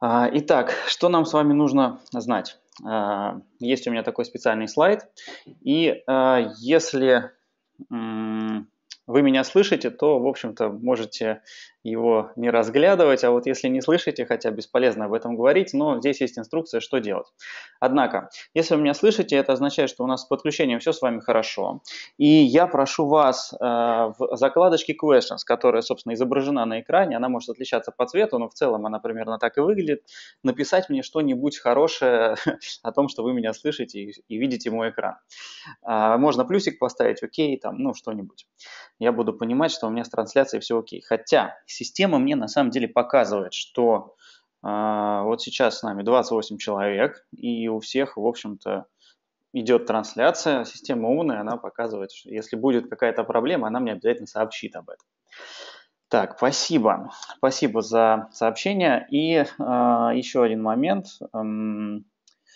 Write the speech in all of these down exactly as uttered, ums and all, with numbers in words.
Итак, что нам с вами нужно знать? Есть у меня такой специальный слайд, и если вы меня слышите, то, в общем-то, можете его не разглядывать, а вот если не слышите, хотя бесполезно об этом говорить, но здесь есть инструкция, что делать. Однако, если вы меня слышите, это означает, что у нас с подключением все с вами хорошо, и я прошу вас э, в закладочке Questions, которая, собственно, изображена на экране, она может отличаться по цвету, но в целом она примерно так и выглядит, написать мне что-нибудь хорошее о том, что вы меня слышите и, и видите мой экран. Э, можно плюсик поставить, окей, там, ну, что-нибудь. Я буду понимать, что у меня с трансляцией все окей. Хотя система мне на самом деле показывает, что э, вот сейчас с нами двадцать восемь человек, и у всех, в общем-то, идет трансляция. Система умная, она показывает, что если будет какая-то проблема, она мне обязательно сообщит об этом. Так, спасибо. Спасибо за сообщение. И э, еще один момент. Эм,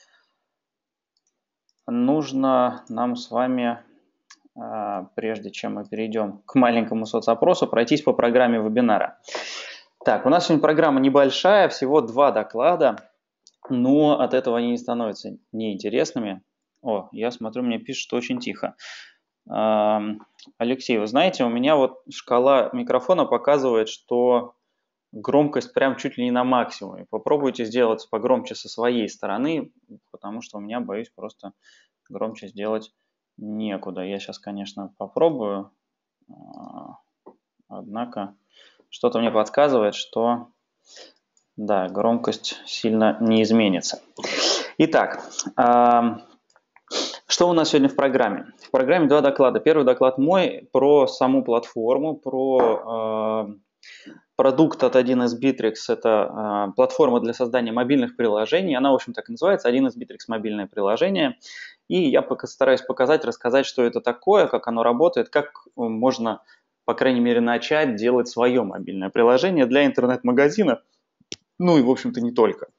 нужно нам с вами... прежде чем мы перейдем к маленькому соцопросу, пройтись по программе вебинара. Так, у нас сегодня программа небольшая, всего два доклада, но от этого они не становятся неинтересными. О, я смотрю, мне пишут, что очень тихо. Алексей, вы знаете, у меня вот шкала микрофона показывает, что громкость прям чуть ли не на максимуме. Попробуйте сделать погромче со своей стороны, потому что у меня, боюсь, просто громче сделать некуда. Я сейчас, конечно, попробую, однако что-то мне подсказывает, что, да, громкость сильно не изменится. Итак, что у нас сегодня в программе? В программе два доклада. Первый доклад мой про саму платформу, про продукт от один эс Bittrex. Это платформа для создания мобильных приложений. Она, в общем, так и называется, один эс Bittrex мобильное приложение. И я постараюсь показать, рассказать, что это такое, как оно работает, как можно, по крайней мере, начать делать свое мобильное приложение для интернет-магазина, ну и, в общем-то, не только.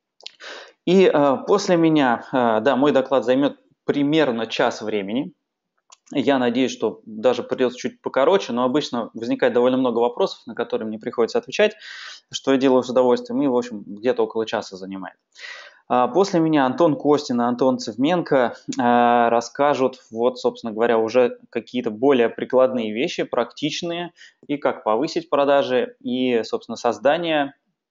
И э, после меня, э, да, мой доклад займет примерно час времени. Я надеюсь, что даже придется чуть покороче, но обычно возникает довольно много вопросов, на которые мне приходится отвечать, что я делаю с удовольствием, и, в общем, где-то около часа занимает. После меня Антон Костин и Антон Цевменко э, расскажут, вот, собственно говоря, уже какие-то более прикладные вещи, практичные, и как повысить продажи, и, собственно, создание,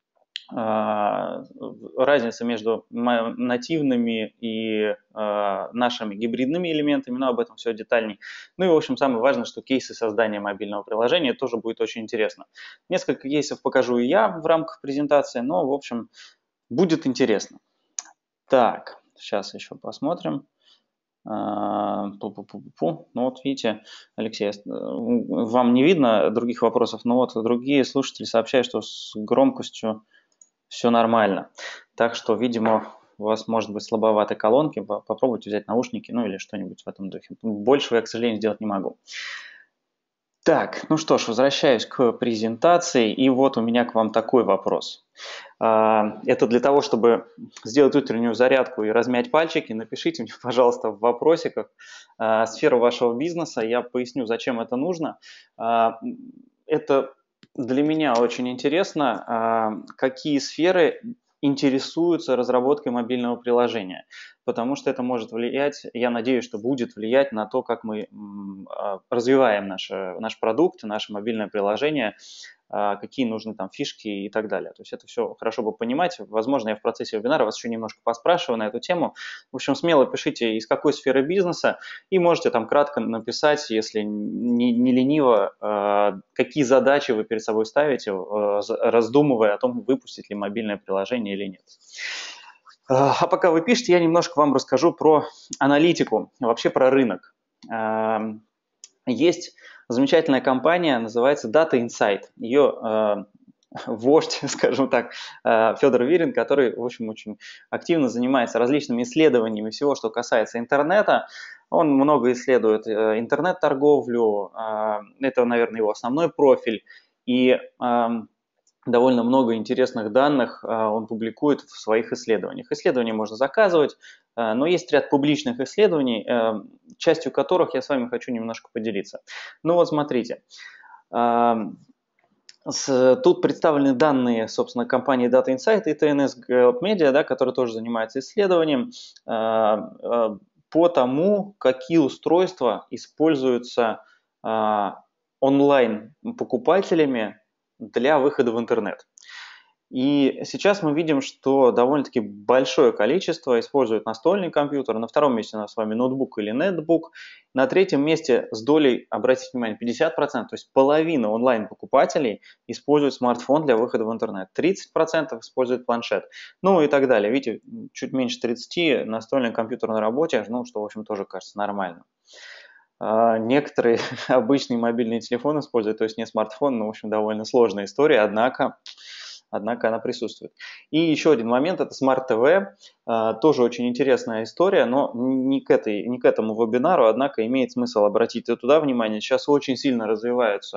э, разница между нативными и э, нашими гибридными элементами, но об этом все детальней. Ну и, в общем, самое важное, что кейсы создания мобильного приложения тоже будет очень интересно. Несколько кейсов покажу и я в рамках презентации, но, в общем, будет интересно. Так, сейчас еще посмотрим. Пу-пу-пу-пу. Ну вот видите, Алексей, вам не видно других вопросов, но вот другие слушатели сообщают, что с громкостью все нормально. Так что, видимо, у вас может быть слабоваты колонки, попробуйте взять наушники, ну или что-нибудь в этом духе. Большего я, к сожалению, сделать не могу. Так, ну что ж, возвращаюсь к презентации, и вот у меня к вам такой вопрос. Это для того, чтобы сделать утреннюю зарядку и размять пальчики, напишите мне, пожалуйста, в вопросиках сферу вашего бизнеса, я поясню, зачем это нужно. Это для меня очень интересно, какие сферы интересуются разработкой мобильного приложения, потому что это может влиять, я надеюсь, что будет влиять на то, как мы развиваем наш, наш продукт, наше мобильное приложение, какие нужны там фишки и так далее. То есть это все хорошо бы понимать. Возможно, я в процессе вебинара вас еще немножко поспрашиваю на эту тему. В общем, смело пишите, из какой сферы бизнеса, и можете там кратко написать, если не, не лениво, какие задачи вы перед собой ставите, раздумывая о том, выпустить ли мобильное приложение или нет. А пока вы пишете, я немножко вам расскажу про аналитику, вообще про рынок. Есть замечательная компания, называется Data Insight. Ее э, вождь, скажем так, э, Федор Вирин, который, в общем, очень активно занимается различными исследованиями всего, что касается интернета. Он много исследует э, интернет-торговлю, э, это, наверное, его основной профиль. И э, довольно много интересных данных он публикует в своих исследованиях. Исследования можно заказывать, но есть ряд публичных исследований, частью которых я с вами хочу немножко поделиться. Ну вот смотрите, С, тут представлены данные, собственно, компании Data Insight и ти эн эс Gallup Media, да, которые тоже занимаются исследованием а, а, по тому, какие устройства используются а, онлайн покупателями для выхода в интернет. И сейчас мы видим, что довольно-таки большое количество используют настольный компьютер. На втором месте у нас с вами ноутбук или нетбук. На третьем месте с долей, обратите внимание, пятьдесят процентов, то есть половина онлайн-покупателей используют смартфон для выхода в интернет. тридцать процентов используют планшет. Ну и так далее. Видите, чуть меньше тридцати настольный компьютер на работе, ну что, в общем, тоже кажется нормально. А некоторые обычные мобильные телефоны используют, то есть не смартфон, но, в общем, довольно сложная история, однако... Однако она присутствует. И еще один момент – это Smart ти ви. Тоже очень интересная история, но не к, этой, не к этому вебинару, однако имеет смысл обратить и туда внимание. Сейчас очень сильно развиваются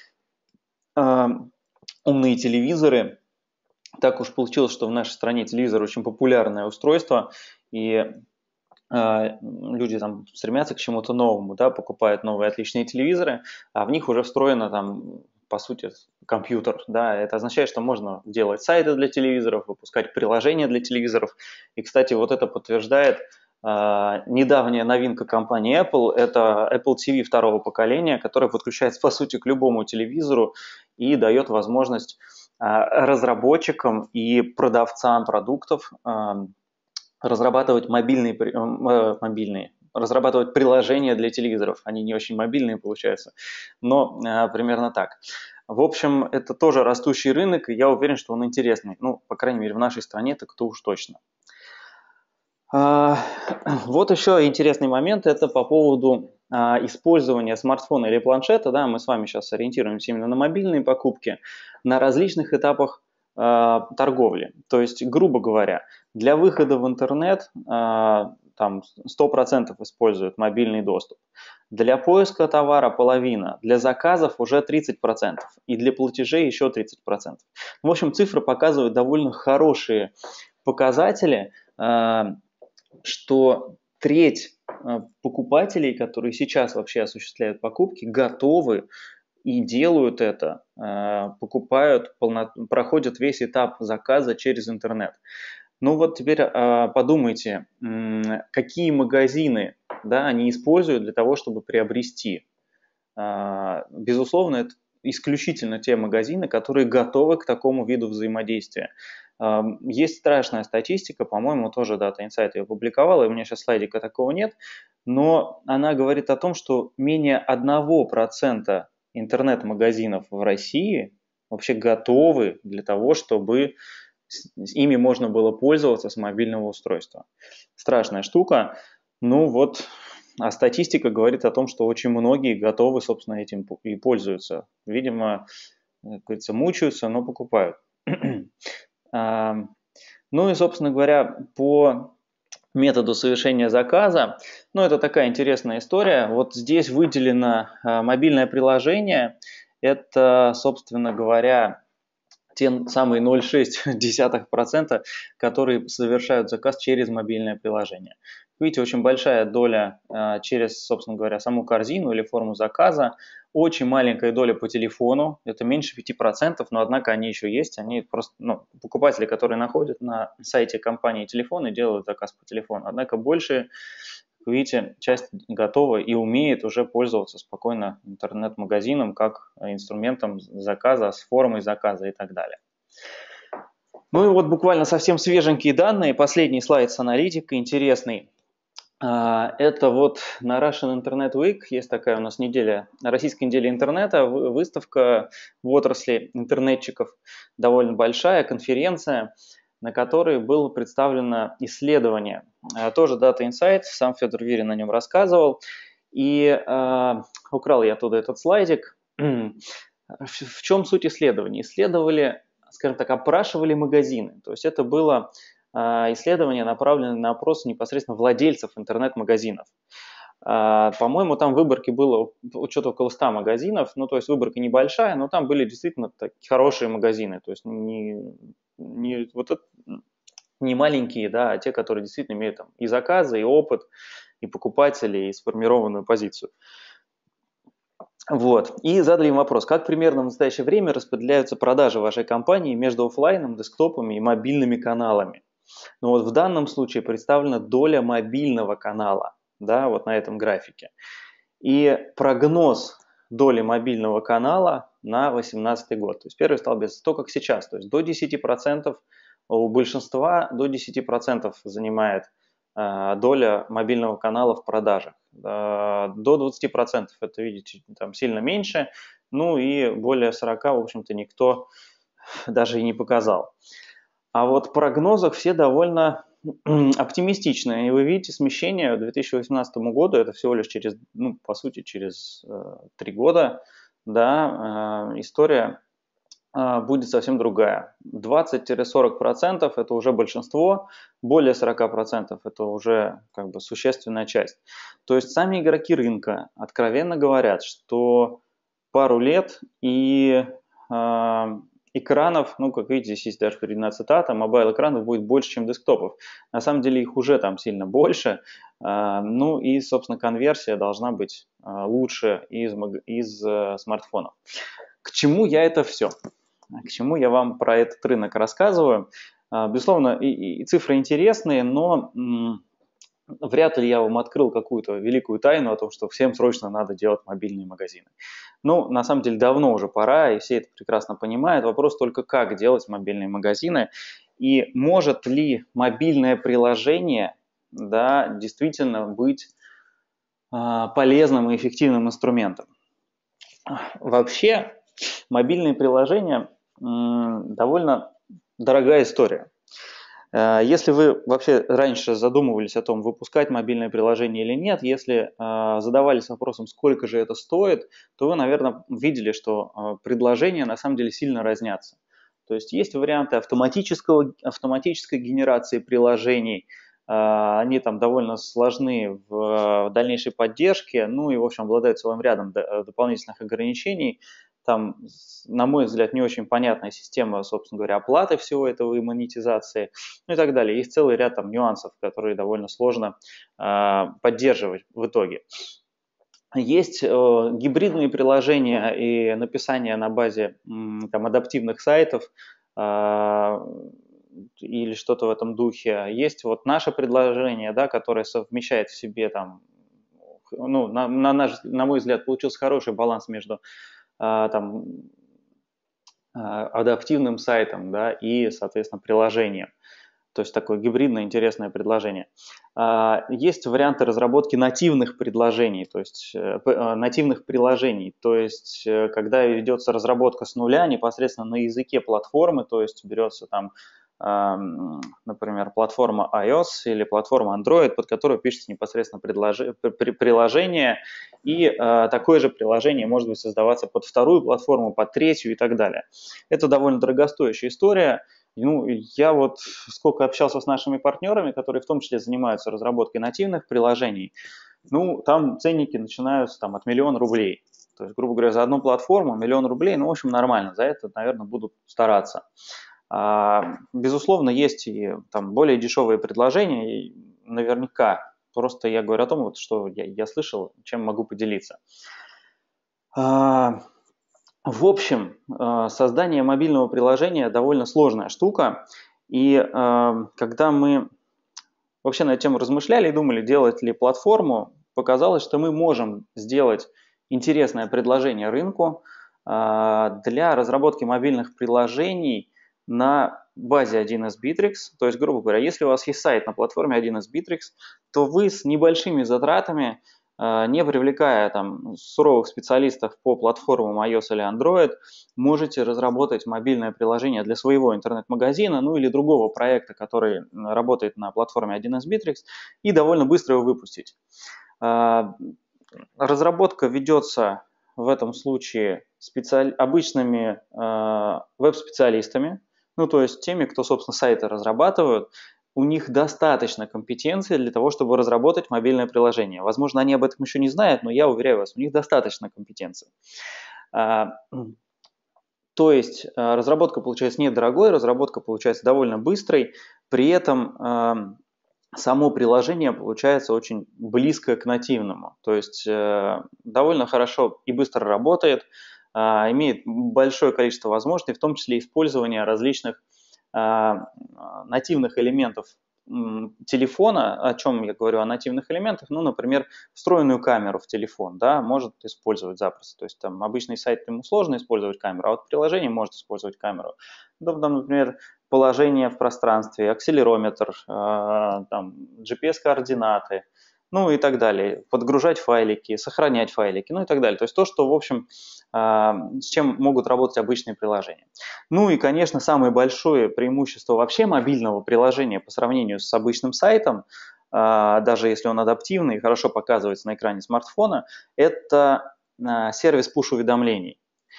умные телевизоры. Так уж получилось, что в нашей стране телевизор очень популярное устройство, и люди там стремятся к чему-то новому, да, покупают новые отличные телевизоры, а в них уже встроено там, по сути, компьютер, да, это означает, что можно делать сайты для телевизоров, выпускать приложения для телевизоров, и, кстати, вот это подтверждает э, недавняя новинка компании Apple, это Apple ти ви второго поколения, которая подключается, по сути, к любому телевизору и дает возможность э, разработчикам и продавцам продуктов э, разрабатывать мобильные, э, мобильные, разрабатывать приложения для телевизоров. Они не очень мобильные получаются, но э, примерно так. В общем, это тоже растущий рынок, и я уверен, что он интересный. Ну, по крайней мере, в нашей стране, так то уж точно. А, вот еще интересный момент, это по поводу а, использования смартфона или планшета. Да, мы с вами сейчас ориентируемся именно на мобильные покупки на различных этапах а, торговли. То есть, грубо говоря, для выхода в интернет а, там сто процентов используют мобильный доступ. Для поиска товара половина, для заказов уже тридцать процентов и для платежей еще тридцать процентов. В общем, цифры показывают довольно хорошие показатели, что треть покупателей, которые сейчас вообще осуществляют покупки, готовы и делают это, покупают, проходят весь этап заказа через интернет. Ну вот теперь подумайте, какие магазины, да, они используют для того, чтобы приобрести. Безусловно, это исключительно те магазины, которые готовы к такому виду взаимодействия. Есть страшная статистика, по-моему, тоже Data Insight ее опубликовала, и у меня сейчас слайдика такого нет, но она говорит о том, что менее одного процента интернет-магазинов в России вообще готовы для того, чтобы ими можно было пользоваться с мобильного устройства. Страшная штука. Ну вот, а статистика говорит о том, что очень многие готовы, собственно, этим и пользуются. Видимо, как говорится, мучаются, но покупают. Ну и, собственно говоря, по методу совершения заказа, ну это такая интересная история. Вот здесь выделено мобильное приложение. Это, собственно говоря, те самые ноль целых шесть десятых процента, которые совершают заказ через мобильное приложение. Видите, очень большая доля э, через, собственно говоря, саму корзину или форму заказа, очень маленькая доля по телефону, это меньше пяти процентов, но однако они еще есть, они просто, ну, покупатели, которые находят на сайте компании телефоны, делают заказ по телефону, однако больше, видите, часть готова и умеет уже пользоваться спокойно интернет-магазином как инструментом заказа, с формой заказа и так далее. Ну и вот буквально совсем свеженькие данные, последний слайд с аналитикой, интересный. Это вот на Russian Internet Week, есть такая у нас неделя, российская неделя интернета, выставка в отрасли интернетчиков, довольно большая конференция, на которой было представлено исследование. Тоже Data Insight, сам Федор Вирин о нем рассказывал. И э, украл я оттуда этот слайдик. В чем суть исследования? Исследовали, скажем так, опрашивали магазины. То есть это было исследование, направленное на опрос непосредственно владельцев интернет-магазинов. По-моему, там выборки было что-то около ста магазинов, ну, то есть выборка небольшая, но там были действительно такие хорошие магазины, то есть не, не, вот это, не маленькие, да, а те, которые действительно имеют там и заказы, и опыт, и покупателей, и сформированную позицию. Вот. И задали им вопрос, как примерно в настоящее время распределяются продажи вашей компании между офлайном, десктопами и мобильными каналами. Ну вот в данном случае представлена доля мобильного канала, да, вот на этом графике. И прогноз доли мобильного канала на две тысячи восемнадцатый год. То есть первый столбец, то как сейчас, то есть до десяти процентов у большинства, до десяти процентов занимает э, доля мобильного канала в продажах. Э, до двадцати процентов это, видите, там сильно меньше, ну и более сорока процентов, в общем-то, никто даже и не показал. А вот в прогнозах все довольно оптимистичные. И вы видите смещение к две тысячи восемнадцатому году, это всего лишь через, ну, по сути, через э, три года, да, э, история э, будет совсем другая. двадцать-сорок процентов это уже большинство, более сорока процентов это уже как бы существенная часть. То есть сами игроки рынка откровенно говорят, что пару лет и э, экранов, ну, как видите, здесь есть даже приведена цитата, мобайл-экранов будет больше, чем десктопов. На самом деле их уже там сильно больше. Э, ну и, собственно, конверсия должна быть э, лучше из, из э, смартфонов. К чему я это все? К чему я вам про этот рынок рассказываю? Э, безусловно, и, и цифры интересные, но... М- Вряд ли я вам открыл какую-то великую тайну о том, что всем срочно надо делать мобильные магазины. Ну, на самом деле, давно уже пора, и все это прекрасно понимают. Вопрос только, как делать мобильные магазины, и может ли мобильное приложение, да, действительно быть а, полезным и эффективным инструментом. Вообще, мобильные приложения м, довольно дорогая история. Если вы вообще раньше задумывались о том, выпускать мобильное приложение или нет, если э, задавались вопросом, сколько же это стоит, то вы, наверное, видели, что э, предложения на самом деле сильно разнятся. То есть есть варианты автоматического, автоматической генерации приложений, э, они там довольно сложны в, в дальнейшей поддержке, ну и, в общем, обладают целым рядом дополнительных ограничений. Там, на мой взгляд, не очень понятная система, собственно говоря, оплаты всего этого и монетизации, ну и так далее. Есть целый ряд там нюансов, которые довольно сложно э, поддерживать в итоге. Есть э, гибридные приложения и написание на базе м, там, адаптивных сайтов э, или что-то в этом духе. Есть вот наше предложение, да, которое совмещает в себе там, ну, на, на, наш, на мой взгляд, получился хороший баланс между там, адаптивным сайтом, да, и, соответственно, приложением. То есть такое гибридное интересное предложение. Есть варианты разработки нативных предложений, то есть нативных приложений. То есть когда ведется разработка с нуля непосредственно на языке платформы, то есть берется там, например, платформа iOS или платформа Android, под которую пишется непосредственно приложение, и такое же приложение может быть создаваться под вторую платформу, под третью и так далее. Это довольно дорогостоящая история. Ну, я вот сколько общался с нашими партнерами, которые в том числе занимаются разработкой нативных приложений, ну, там ценники начинаются там, от миллиона рублей. То есть, грубо говоря, за одну платформу миллион рублей, ну, в общем, нормально, за это, наверное, будут стараться. А, безусловно, есть и там более дешевые предложения, и наверняка. Просто я говорю о том, вот, что я, я слышал, чем могу поделиться. А, в общем, создание мобильного приложения довольно сложная штука. И когда мы вообще на эту тему размышляли и думали, делать ли платформу, показалось, что мы можем сделать интересное предложение рынку для разработки мобильных приложений на базе один эс Bittrex. То есть, грубо говоря, если у вас есть сайт на платформе один эс Bittrex, то вы с небольшими затратами, не привлекая там суровых специалистов по платформам iOS или Android, можете разработать мобильное приложение для своего интернет-магазина, ну или другого проекта, который работает на платформе один эс Bittrex, и довольно быстро его выпустить. Разработка ведется в этом случае специаль... обычными э, веб-специалистами, ну то есть теми, кто, собственно, сайты разрабатывают. У них достаточно компетенции для того, чтобы разработать мобильное приложение. Возможно, они об этом еще не знают, но я уверяю вас, у них достаточно компетенции. То есть разработка получается недорогой, разработка получается довольно быстрой, при этом само приложение получается очень близко к нативному. То есть э, довольно хорошо и быстро работает, э, имеет большое количество возможностей, в том числе использование различных э, нативных элементов м, телефона. О чем я говорю, о нативных элементах? Ну, например, встроенную камеру в телефон, да, может использовать запросто. То есть там обычный сайт ему сложно использовать камеру, а вот приложение может использовать камеру. Ну, там, например, положение в пространстве, акселерометр, э, там, джи пи эс-координаты, ну и так далее. Подгружать файлики, сохранять файлики, ну и так далее. То есть то, что, в общем, э, с чем могут работать обычные приложения. Ну и, конечно, самое большое преимущество вообще мобильного приложения по сравнению с обычным сайтом, э, даже если он адаптивный и хорошо показывается на экране смартфона, это э, сервис push-уведомлений.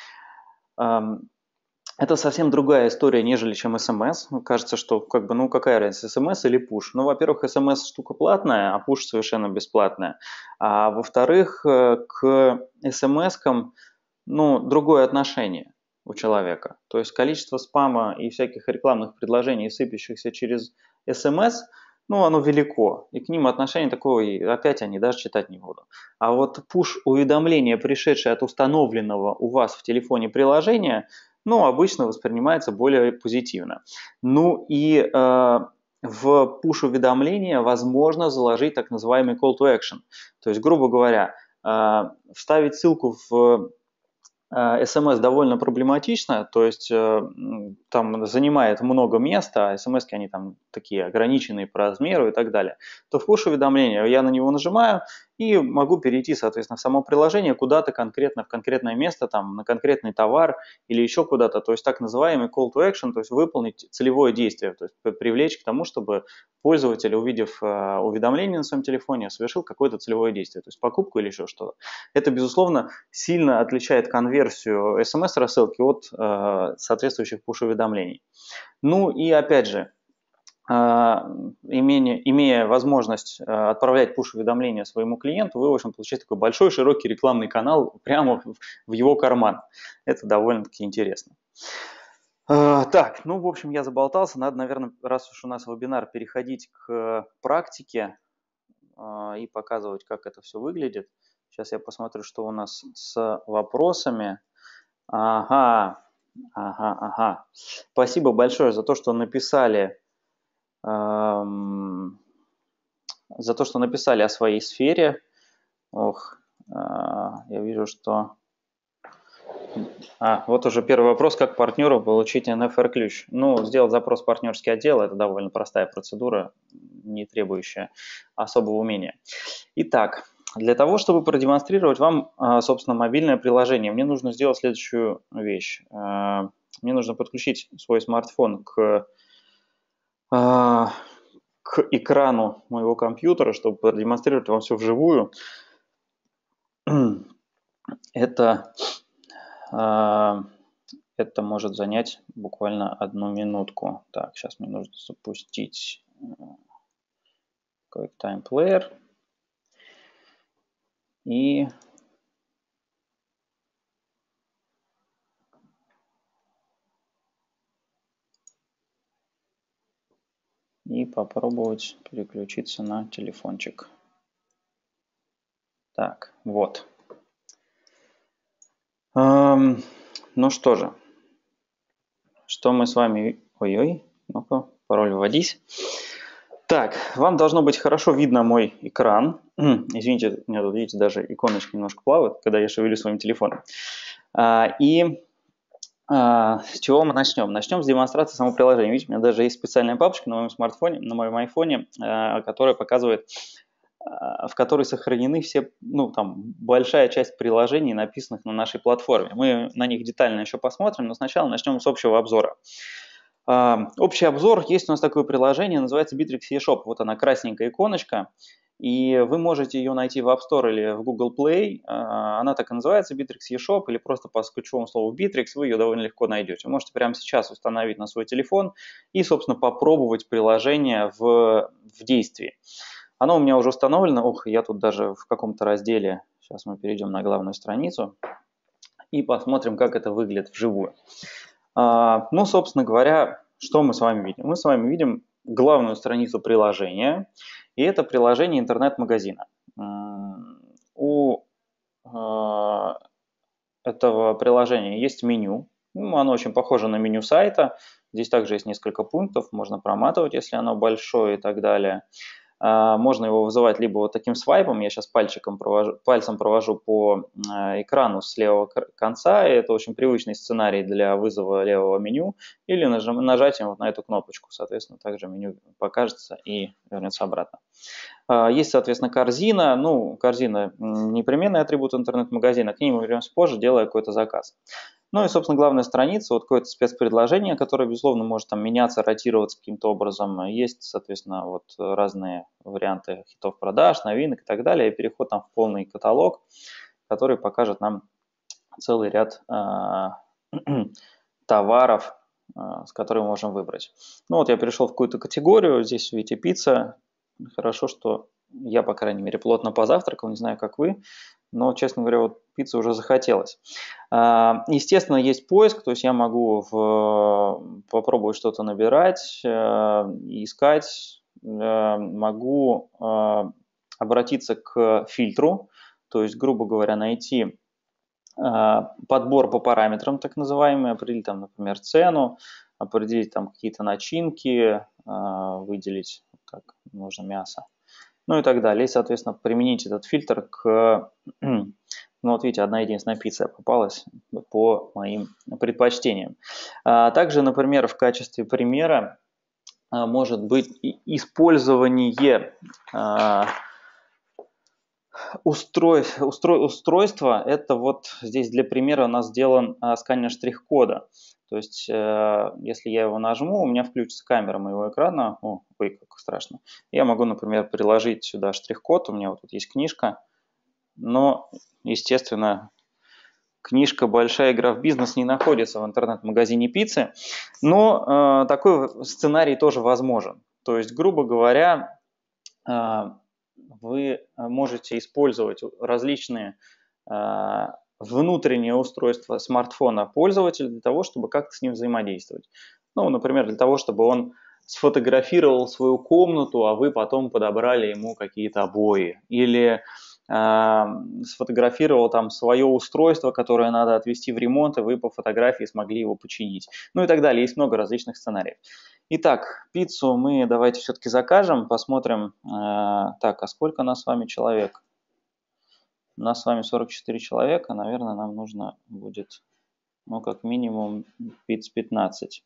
Это совсем другая история, нежели чем эс эм эс. Кажется, что как бы, ну какая разница, эс эм эс или push? Ну, во-первых, эс эм эс штука платная, а push совершенно бесплатная. А во-вторых, к эс эм эс-кам, ну, другое отношение у человека. То есть количество спама и всяких рекламных предложений, сыпящихся через эс эм эс, ну, оно велико. И к ним отношение такое, и опять они даже читать не буду. А вот push-уведомление, пришедшее от установленного у вас в телефоне приложения, ну, обычно воспринимается более позитивно. Ну и э, в push-уведомление возможно заложить так называемый call to action. То есть, грубо говоря, э, вставить ссылку в эс эм эс довольно проблематично, то есть э, там занимает много места, а эс эм эс-ки они там такие ограниченные по размеру и так далее, то в push-уведомление я на него нажимаю и могу перейти, соответственно, в само приложение куда-то конкретно, в конкретное место, там, на конкретный товар или еще куда-то, то есть так называемый call to action, то есть выполнить целевое действие, то есть привлечь к тому, чтобы пользователь, увидев э, уведомление на своем телефоне, совершил какое-то целевое действие, то есть покупку или еще что-то. Это, безусловно, сильно отличает конверсию эс эм эс-рассылки от э, соответствующих push-уведомлений. Ну и опять же, э, имея, имея возможность э, отправлять push-уведомления своему клиенту, вы, в общем, получаете такой большой, широкий рекламный канал прямо в, в его карман. Это довольно-таки интересно. Uh, так, ну, в общем, я заболтался. Надо, наверное, раз уж у нас вебинар, переходить к практике uh, и показывать, как это все выглядит. Сейчас я посмотрю, что у нас с вопросами. Ага, ага, ага. Спасибо большое за то, что написали, эм, за то, что написали о своей сфере. Ох, э, я вижу, что... А, вот уже первый вопрос, как партнеру получить эн эф эр-ключ. Ну, сделать запрос в партнерский отдел – это довольно простая процедура, не требующая особого умения. Итак, для того, чтобы продемонстрировать вам, собственно, мобильное приложение, мне нужно сделать следующую вещь. Мне нужно подключить свой смартфон к, к экрану моего компьютера, чтобы продемонстрировать вам все вживую. Это... Это может занять буквально одну минутку. Так, сейчас мне нужно запустить QuickTime Player. И и попробовать переключиться на телефончик. Так, вот. Эм, ну что же, что мы с вами... Ой-ой, ну-ка, пароль вводись. Так, вам должно быть хорошо видно мой экран. Извините, у меня тут, видите, даже иконочки немножко плавают, когда я шевелю своим телефоном. А, и а, с чего мы начнем? Начнем с демонстрации самого приложения. Видите, у меня даже есть специальная папочка на моем смартфоне, на моем айфоне, а, которая показывает, а, в которой сохранены все, ну, там, большая часть приложений, написанных на нашей платформе. Мы на них детально еще посмотрим, но сначала начнем с общего обзора. Uh, общий обзор. Есть у нас такое приложение, называется Bittrex eShop. Вот она, красненькая иконочка. И вы можете ее найти в App Store или в Google Play. Uh, она так и называется, Bittrex eShop, или просто по ключевому слову Bittrex вы ее довольно легко найдете. Вы можете прямо сейчас установить на свой телефон и, собственно, попробовать приложение в, в действии. Оно у меня уже установлено. Ох, я тут даже в каком-то разделе. Сейчас мы перейдем на главную страницу и посмотрим, как это выглядит вживую. Ну, собственно говоря, что мы с вами видим? Мы с вами видим главную страницу приложения, и это приложение интернет-магазина. У этого приложения есть меню. Ну, оно очень похоже на меню сайта. Здесь также есть несколько пунктов. Можно проматывать, если оно большое и так далее. Можно его вызывать либо вот таким свайпом, я сейчас пальчиком провожу, пальцем провожу по экрану с левого конца, и это очень привычный сценарий для вызова левого меню, или нажим, нажатием вот на эту кнопочку, соответственно, также меню покажется и вернется обратно. Есть, соответственно, корзина. Ну, корзина непременный атрибут интернет-магазина, к ней мы вернемся позже, делая какой-то заказ. Ну и, собственно, главная страница, вот какое-то спецпредложение, которое, безусловно, может там меняться, ротироваться каким-то образом. Есть, соответственно, вот разные варианты хитов продаж, новинок и так далее. И переход там в полный каталог, который покажет нам целый ряд э, товаров, э, с которыми мы можем выбрать. Ну вот я перешел в какую-то категорию, здесь видите пицца. Хорошо, что я, по крайней мере, плотно позавтракал, не знаю, как вы. Но, честно говоря, вот пиццу уже захотелось. Естественно, есть поиск, то есть я могу в, попробовать что-то набирать, искать, могу обратиться к фильтру, то есть, грубо говоря, найти подбор по параметрам, так называемый, определить там, например, цену, определить там какие-то начинки, выделить, так, нужно мясо. Ну и так далее. И, соответственно, применить этот фильтр к... Ну вот видите, одна единственная пицца попалась по моим предпочтениям. Также, например, в качестве примера может быть использование устройства. Устройство, это вот здесь для примера у нас сделан сканер штрих-кода. То есть, если я его нажму, у меня включится камера моего экрана. О, ой, как страшно. Я могу, например, приложить сюда штрих-код. У меня вот тут есть книжка. Но, естественно, книжка «Большая игра в бизнес» не находится в интернет-магазине пиццы. Но э, такой сценарий тоже возможен. То есть, грубо говоря, э, вы можете использовать различные э, внутреннее устройство смартфона пользователя для того, чтобы как-то с ним взаимодействовать. Ну, например, для того, чтобы он сфотографировал свою комнату, а вы потом подобрали ему какие-то обои. Или э, сфотографировал там свое устройство, которое надо отвезти в ремонт, и вы по фотографии смогли его починить. Ну и так далее. Есть много различных сценариев. Итак, пиццу мы давайте все-таки закажем, посмотрим. Э, так, а сколько нас с вами человек? У нас с вами сорок четыре человека, наверное, нам нужно будет, ну, как минимум, пиц пятнадцать.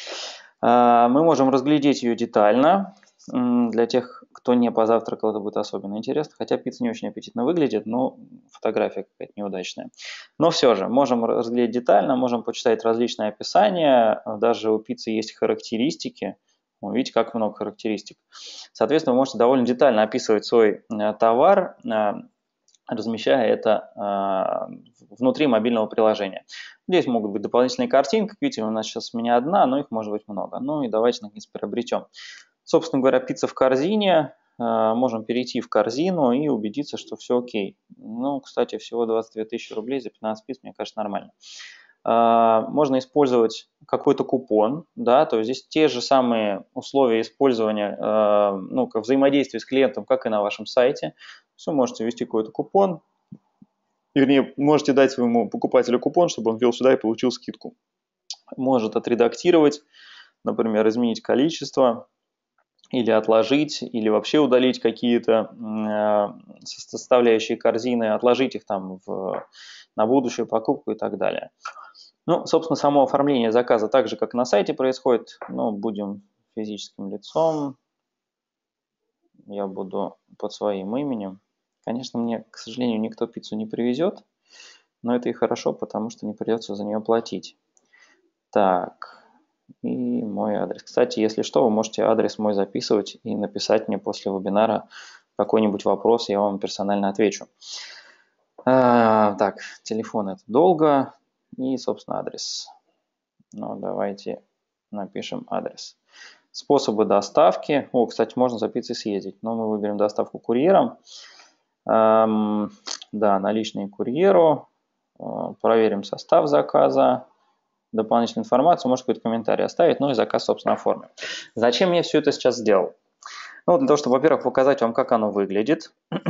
Мы можем разглядеть ее детально. Для тех, кто не позавтракал, это будет особенно интересно. Хотя пицца не очень аппетитно выглядит, но фотография какая-то неудачная. Но все же, можем разглядеть детально, можем почитать различные описания. Даже у пиццы есть характеристики. Видите, как много характеристик. Соответственно, вы можете довольно детально описывать свой товар, размещая это э, внутри мобильного приложения. Здесь могут быть дополнительные картинки. Как видите, у нас сейчас у меня одна, но их может быть много. Ну и давайте наконец приобретем. Собственно говоря, пицца в корзине. Э, можем перейти в корзину и убедиться, что все окей. Ну, кстати, всего двадцать две тысячи рублей за пятнадцать пиц, мне кажется, нормально. Э, можно использовать какой-то купон, да, то есть здесь те же самые условия использования, э, ну, как взаимодействия с клиентом, как и на вашем сайте. Все, можете ввести какой-то купон, вернее, можете дать своему покупателю купон, чтобы он ввел сюда и получил скидку. Может отредактировать, например, изменить количество, или отложить, или вообще удалить какие-то составляющие корзины, отложить их там в, на будущую покупку и так далее. Ну, собственно, само оформление заказа так же, как на сайте происходит, но будем физическим лицом. Я буду под своим именем. Конечно, мне, к сожалению, никто пиццу не привезет, но это и хорошо, потому что не придется за нее платить. Так, и мой адрес. Кстати, если что, вы можете адрес мой записывать и написать мне после вебинара какой-нибудь вопрос, я вам персонально отвечу. А, так, телефон это долго, и, собственно, адрес. Ну, давайте напишем адрес. Способы доставки. О, кстати, можно за пиццей съездить, но мы выберем доставку курьером. Эм, да, наличные курьеру. Э, проверим состав заказа. дополнительную информацию, может какой-то комментарий оставить, ну и заказ, собственно, оформим. Зачем я все это сейчас сделал? Ну, для того, чтобы, во-первых, показать вам, как оно выглядит.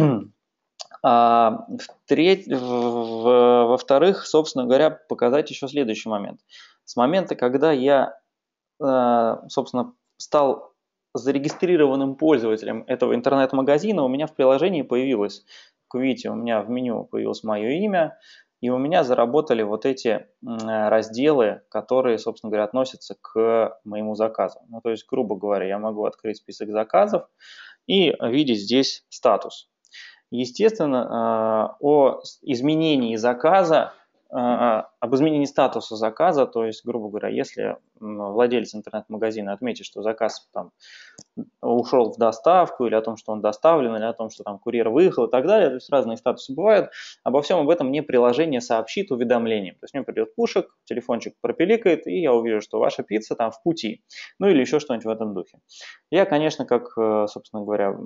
А во-вторых, собственно говоря, показать еще следующий момент. С момента, когда я, собственно, стал зарегистрированным пользователем этого интернет-магазина, у меня в приложении появилось, как вы видите, у меня в меню появилось мое имя, и у меня заработали вот эти разделы, которые, собственно говоря, относятся к моему заказу. Ну, то есть, грубо говоря, я могу открыть список заказов и видеть здесь статус. Естественно, о изменении заказа, об изменении статуса заказа, то есть, грубо говоря, если владелец интернет-магазина отметит, что заказ там ушел в доставку, или о том, что он доставлен, или о том, что там курьер выехал и так далее, то есть разные статусы бывают, обо всем об этом мне приложение сообщит уведомлением. То есть мне придет пушек, телефончик пропиликает, и я увижу, что ваша пицца там в пути, ну или еще что-нибудь в этом духе. Я, конечно, как, собственно говоря,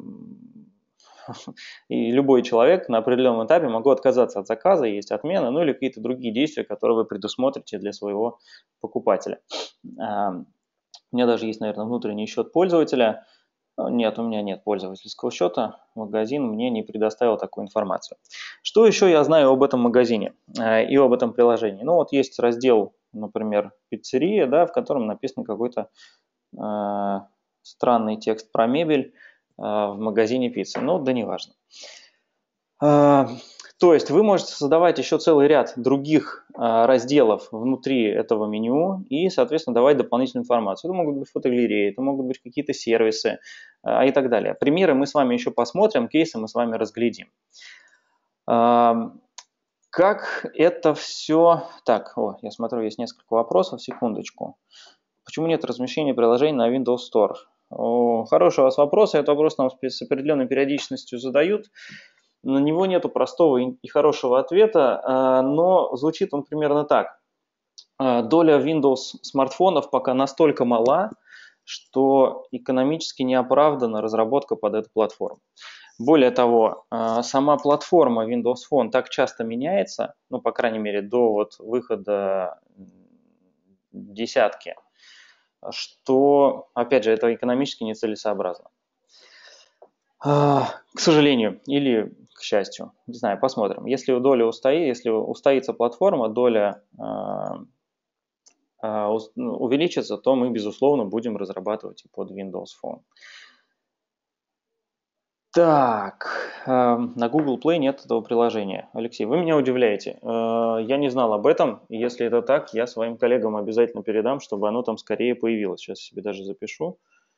и любой человек на определенном этапе могу отказаться от заказа, есть отмена, ну или какие-то другие действия, которые вы предусмотрите для своего покупателя. У меня даже есть, наверное, внутренний счет пользователя. Нет, у меня нет пользовательского счета. Магазин мне не предоставил такую информацию. Что еще я знаю об этом магазине и об этом приложении? Ну вот есть раздел, например, пиццерия, да, в котором написан какой-то э, странный текст про мебель э, в магазине пиццы. Ну да неважно. Э, То есть вы можете создавать еще целый ряд других а, разделов внутри этого меню и, соответственно, давать дополнительную информацию. Это могут быть фотогалереи, это могут быть какие-то сервисы а, и так далее. Примеры мы с вами еще посмотрим, кейсы мы с вами разглядим. А, как это все... Так, о, я смотрю, есть несколько вопросов, секундочку. Почему нет размещения приложений на Windows Store? О, хороший у вас вопрос, этот вопрос нам с определенной периодичностью задают. На него нету простого и хорошего ответа, но звучит он примерно так. Доля Windows смартфонов пока настолько мала, что экономически не оправдана разработка под эту платформу. Более того, сама платформа Windows Phone так часто меняется, ну, по крайней мере, до вот выхода десятки, что, опять же, это экономически нецелесообразно. К сожалению, или к счастью, не знаю, посмотрим. Если доля устоит, если устоится платформа, доля э, э, увеличится, то мы, безусловно, будем разрабатывать и под Windows Phone. Так, э, на Google Play нет этого приложения. Алексей, вы меня удивляете. Э, я не знал об этом, и если это так, я своим коллегам обязательно передам, чтобы оно там скорее появилось. Сейчас себе даже запишу.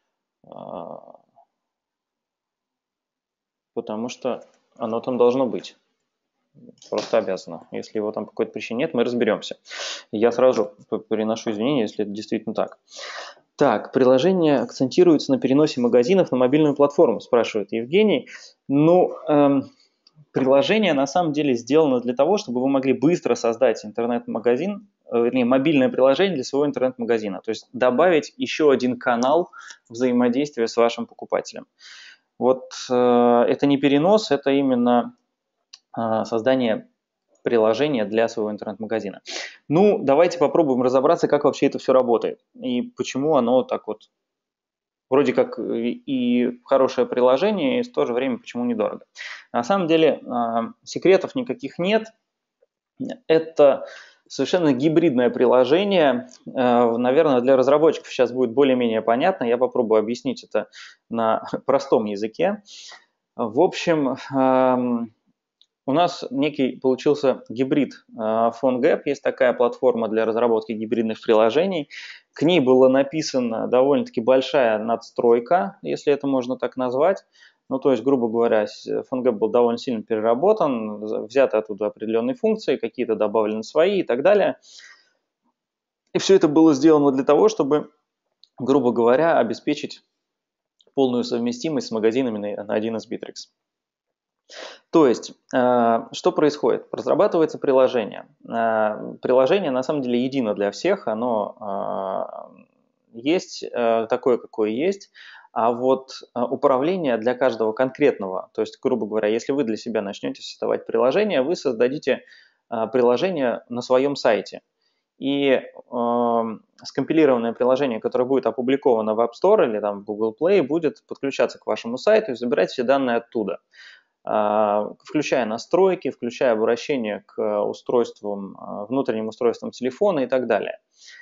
Потому что оно там должно быть. Просто обязано. Если его там по какой-то причине нет, мы разберемся. Я сразу приношу извинения, если это действительно так. Так, приложение акцентируется на переносе магазинов на мобильную платформу, спрашивает Евгений. Ну, эм, приложение на самом деле сделано для того, чтобы вы могли быстро создать интернет-магазин, вернее, мобильное приложение для своего интернет-магазина. То есть добавить еще один канал взаимодействия с вашим покупателем. Вот э, это не перенос, это именно э, создание приложения для своего интернет-магазина. Ну, давайте попробуем разобраться, как вообще это все работает и почему оно так вот вроде как и хорошее приложение, и в то же время почему недорого. На самом деле э, секретов никаких нет. Это совершенно гибридное приложение. Наверное, для разработчиков сейчас будет более-менее понятно. Я попробую объяснить это на простом языке. В общем, у нас некий получился гибрид PhoneGap. Есть такая платформа для разработки гибридных приложений. К ней была написана довольно-таки большая надстройка, если это можно так назвать. Ну, то есть, грубо говоря, PhoneGap был довольно сильно переработан, взяты оттуда определенные функции, какие-то добавлены свои и так далее. И все это было сделано для того, чтобы, грубо говоря, обеспечить полную совместимость с магазинами на один эс Bittrex. То есть, что происходит? Разрабатывается приложение. Приложение, на самом деле, едино для всех, оно есть такое, какое есть. А вот управление для каждого конкретного, то есть, грубо говоря, если вы для себя начнете создавать приложение, вы создадите приложение на своем сайте. и э, скомпилированное приложение, которое будет опубликовано в App Store или там в Google Play, будет подключаться к вашему сайту и забирать все данные оттуда, включая настройки, включая обращение к устройствам, внутренним устройствам телефона и так далее.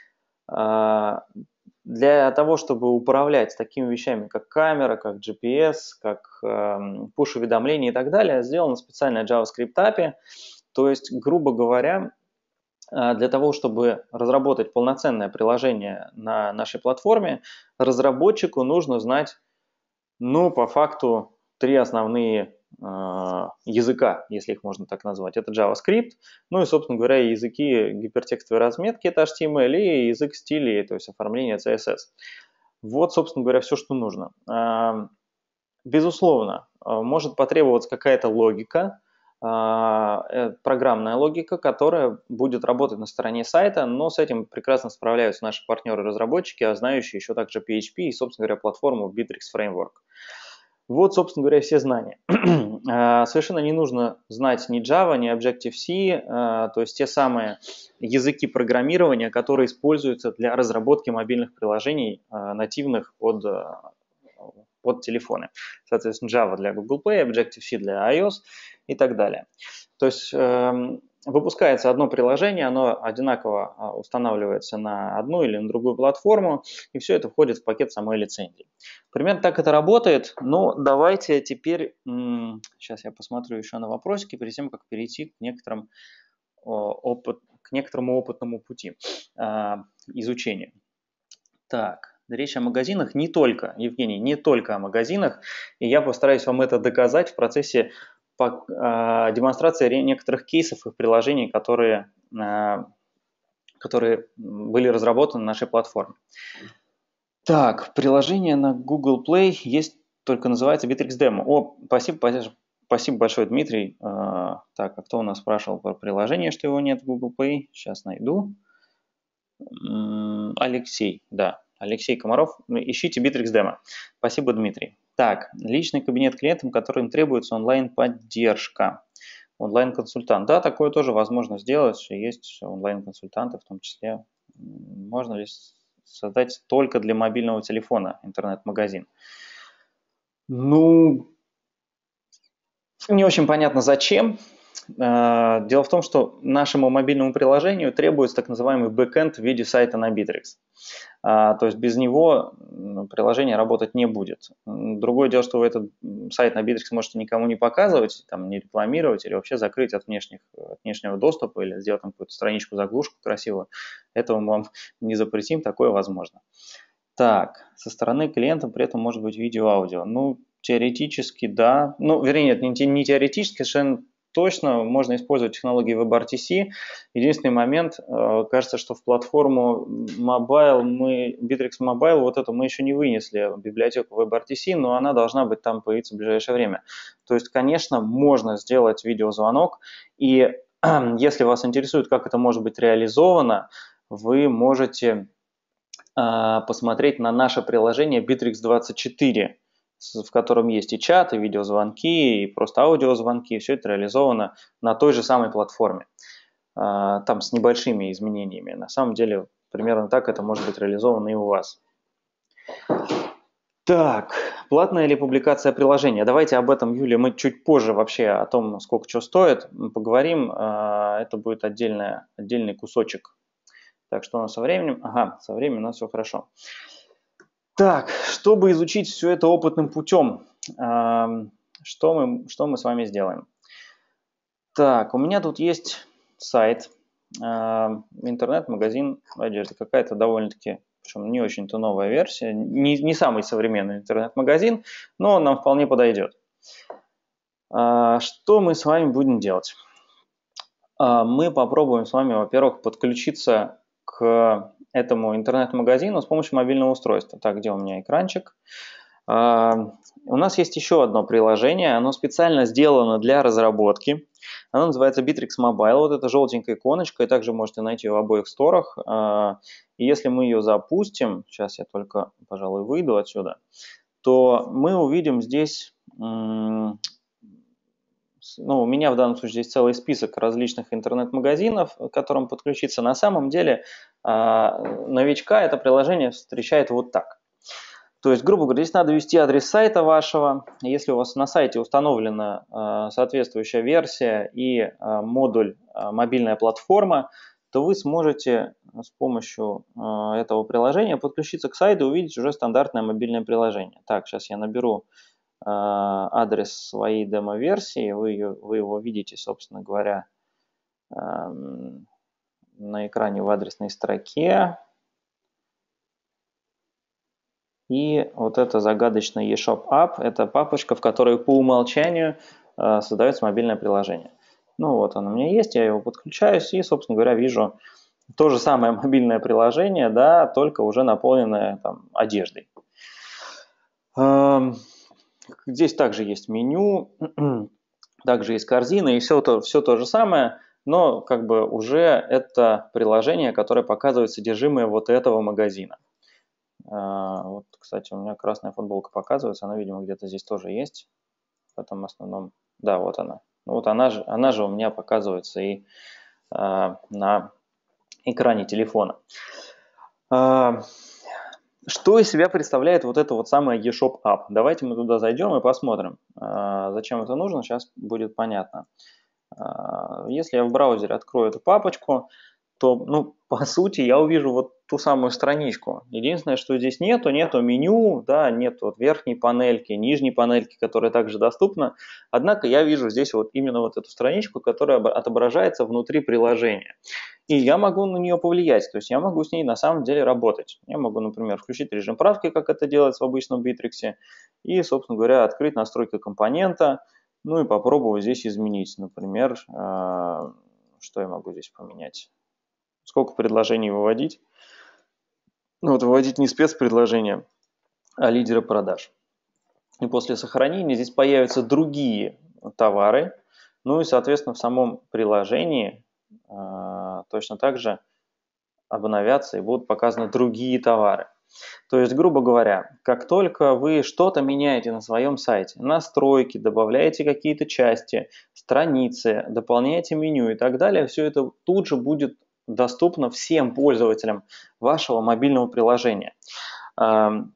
Для того, чтобы управлять такими вещами, как камера, как джи пи эс, как push-уведомления и так далее, сделана специальная JavaScript эй пи ай. То есть, грубо говоря, для того, чтобы разработать полноценное приложение на нашей платформе, разработчику нужно знать, ну, по факту, три основные э, языка, если их можно так назвать. Это JavaScript, ну и, собственно говоря, языки гипертекстовой разметки, это эйч ти эм эль, и язык стилей, то есть оформление си эс эс. Вот, собственно говоря, все, что нужно. Э, безусловно, может потребоваться какая-то логика, программная логика, которая будет работать на стороне сайта, но с этим прекрасно справляются наши партнеры-разработчики, а знающие еще также пи эйч пи и, собственно говоря, платформу Bittrex Framework. Вот, собственно говоря, все знания. Совершенно не нужно знать ни Java, ни Objective-C, то есть те самые языки программирования, которые используются для разработки мобильных приложений, нативных под, под телефоны. Соответственно, Java для Google Play, Objective-C для iOS и так далее. То есть выпускается одно приложение, оно одинаково устанавливается на одну или на другую платформу, и все это входит в пакет самой лицензии. Примерно так это работает. Ну, давайте теперь, сейчас я посмотрю еще на вопросики, перед тем, как перейти к, некоторым, опыт, к некоторому опытному пути изучения. Так, речь о магазинах не только, Евгений, не только о магазинах, и я постараюсь вам это доказать в процессе по э, демонстрации некоторых кейсов и приложений, которые, э, которые были разработаны на нашей платформе. Так, приложение на Google Play есть, только называется Bittrex Demo. О, спасибо, спасибо большое, Дмитрий. Э, так, а кто у нас спрашивал про приложение, что его нет в Google Play? Сейчас найду. Алексей, да. Алексей Комаров, ищите Bittrex Demo. Спасибо, Дмитрий. Так, личный кабинет клиентам, которым требуется онлайн-поддержка. Онлайн-консультант. Да, такое тоже возможно сделать. Есть онлайн-консультанты, в том числе. Можно ли создать только для мобильного телефона интернет-магазин? Ну, не очень понятно, зачем. Дело в том, что нашему мобильному приложению требуется так называемый бэкэнд в виде сайта на Bittrex. То есть без него приложение работать не будет. Другое дело, что вы этот сайт на Bittrex можете никому не показывать, там, не рекламировать или вообще закрыть от, внешних, от внешнего доступа или сделать там какую-то страничку-заглушку красивую. Этого мы вам не запретим, такое возможно. Так, со стороны клиента при этом может быть видео-аудио. Ну, теоретически, да. Ну, вернее, нет, не, не теоретически, совершенно точно можно использовать технологии WebRTC. Единственный момент, кажется, что в платформу Mobile мы, Bittrex Mobile, вот это мы еще не вынесли в библиотеку WebRTC, но она должна быть там появиться в ближайшее время. То есть, конечно, можно сделать видеозвонок, и если вас интересует, как это может быть реализовано, вы можете посмотреть на наше приложение Bittrex двадцать четыре, в котором есть и чат, и видеозвонки, и просто аудиозвонки, и все это реализовано на той же самой платформе, там с небольшими изменениями. На самом деле, примерно так это может быть реализовано и у вас. Так, платная ли публикация приложения? Давайте об этом, Юлия, мы чуть позже вообще о том, сколько что стоит, поговорим. Это будет отдельный, отдельный кусочек. Так, что у нас со временем? Ага, со временем у нас все хорошо. Так, чтобы изучить все это опытным путем, что мы, что мы с вами сделаем? Так, у меня тут есть сайт, интернет-магазин одежды, какая-то довольно-таки, причем не очень-то новая версия, не, не самый современный интернет-магазин, но он нам вполне подойдет. Что мы с вами будем делать? Мы попробуем с вами, во-первых, подключиться к этому интернет-магазину с помощью мобильного устройства. Так, где у меня экранчик? У нас есть еще одно приложение, оно специально сделано для разработки. Оно называется Bittrex Mobile. Вот эта желтенькая иконочка, и также можете найти ее в обоих сторах. И если мы ее запустим, сейчас я только, пожалуй, выйду отсюда, то мы увидим здесь ну, у меня в данном случае здесь целый список различных интернет-магазинов, к которым подключиться. На самом деле новичка это приложение встречает вот так. То есть, грубо говоря, здесь надо ввести адрес сайта вашего. Если у вас на сайте установлена э, соответствующая версия и э, модуль э, мобильная платформа, то вы сможете с помощью э, этого приложения подключиться к сайту и увидеть уже стандартное мобильное приложение. Так, сейчас я наберу э, адрес своей демо-версии, вы, вы его видите, собственно говоря, э, на экране в адресной строке. И вот это загадочный eShop App – это папочка, в которой по умолчанию э, создается мобильное приложение. Ну вот оно у меня есть, я его подключаюсь и, собственно говоря, вижу то же самое мобильное приложение, да, только уже наполненное там, одеждой. Эм, здесь также есть меню, также есть корзина и все то, все то же самое, но как бы уже это приложение, которое показывает содержимое вот этого магазина. Вот, кстати, у меня красная футболка показывается, она, видимо, где-то здесь тоже есть. В этом основном, да, вот она. Ну, вот она же, она же у меня показывается и э, на экране телефона. Э, что из себя представляет вот это вот самое eShop App? Давайте мы туда зайдем и посмотрим, э, зачем это нужно, сейчас будет понятно. Э, если я в браузере открою эту папочку, то, ну, по сути, я увижу вот ту самую страничку. Единственное, что здесь нету, нету меню, да, нету вот верхней панельки, нижней панельки, которая также доступна. Однако я вижу здесь вот именно вот эту страничку, которая отображается внутри приложения. И я могу на нее повлиять, то есть я могу с ней на самом деле работать. Я могу, например, включить режим правки, как это делается в обычном Bittrex, и, собственно говоря, открыть настройки компонента, ну и попробовать здесь изменить. Например, что я могу здесь поменять? Сколько предложений выводить? Ну вот выводить не спецпредложения, а лидеры продаж. И после сохранения здесь появятся другие товары. Ну и, соответственно, в самом приложении э, точно так же обновятся и будут показаны другие товары. То есть, грубо говоря, как только вы что-то меняете на своем сайте, настройки, добавляете какие-то части, страницы, дополняете меню и так далее, все это тут же будет доступно всем пользователям вашего мобильного приложения. Это,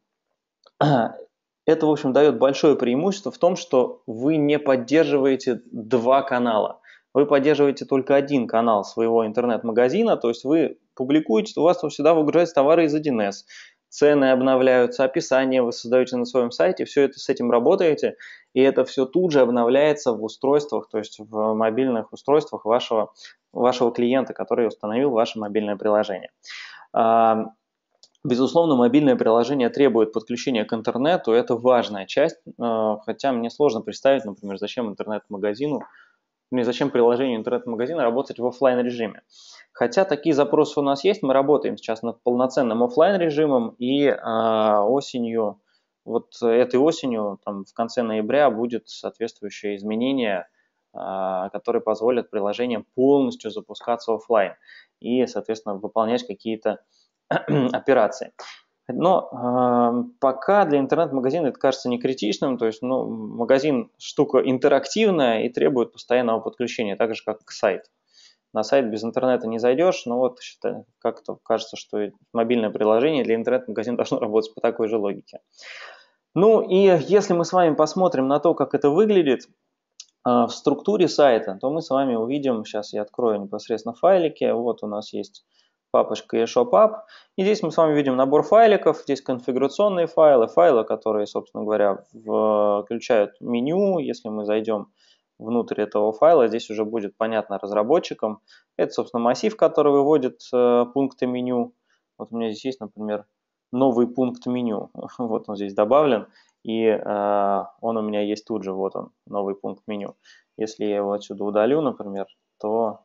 в общем, дает большое преимущество в том, что вы не поддерживаете два канала. Вы поддерживаете только один канал своего интернет-магазина, то есть вы публикуете, у вас всегда выгружаются товары из один эс, цены обновляются, описание вы создаете на своем сайте, все это с этим работаете, и это все тут же обновляется в устройствах, то есть в мобильных устройствах вашего, вашего клиента, который установил ваше мобильное приложение. Безусловно, мобильное приложение требует подключения к интернету, это важная часть, хотя мне сложно представить, например, зачем интернет-магазину, или зачем приложению интернет-магазина работать в офлайн режиме. Хотя такие запросы у нас есть, мы работаем сейчас над полноценным офлайн режимом, и э, осенью, вот этой осенью, там, в конце ноября будет соответствующее изменение, э, которое позволит приложениям полностью запускаться офлайн и, соответственно, выполнять какие-то операции. Но э, пока для интернет-магазина это кажется не критичным, то есть ну, магазин штука интерактивная и требует постоянного подключения, так же как сайт. На сайт без интернета не зайдешь, но вот как-то кажется, что мобильное приложение для интернет-магазина должно работать по такой же логике. Ну и если мы с вами посмотрим на то, как это выглядит э, в структуре сайта, то мы с вами увидим, сейчас я открою непосредственно файлики, вот у нас есть папочка eShop App. И здесь мы с вами видим набор файликов, здесь конфигурационные файлы, файлы, которые, собственно говоря, включают меню. Если мы зайдем внутрь этого файла, здесь уже будет понятно разработчикам. Это, собственно, массив, который выводит э, пункты меню. Вот у меня здесь есть, например, новый пункт меню. Вот он здесь добавлен, и э, он у меня есть тут же, вот он, новый пункт меню. Если я его отсюда удалю, например, то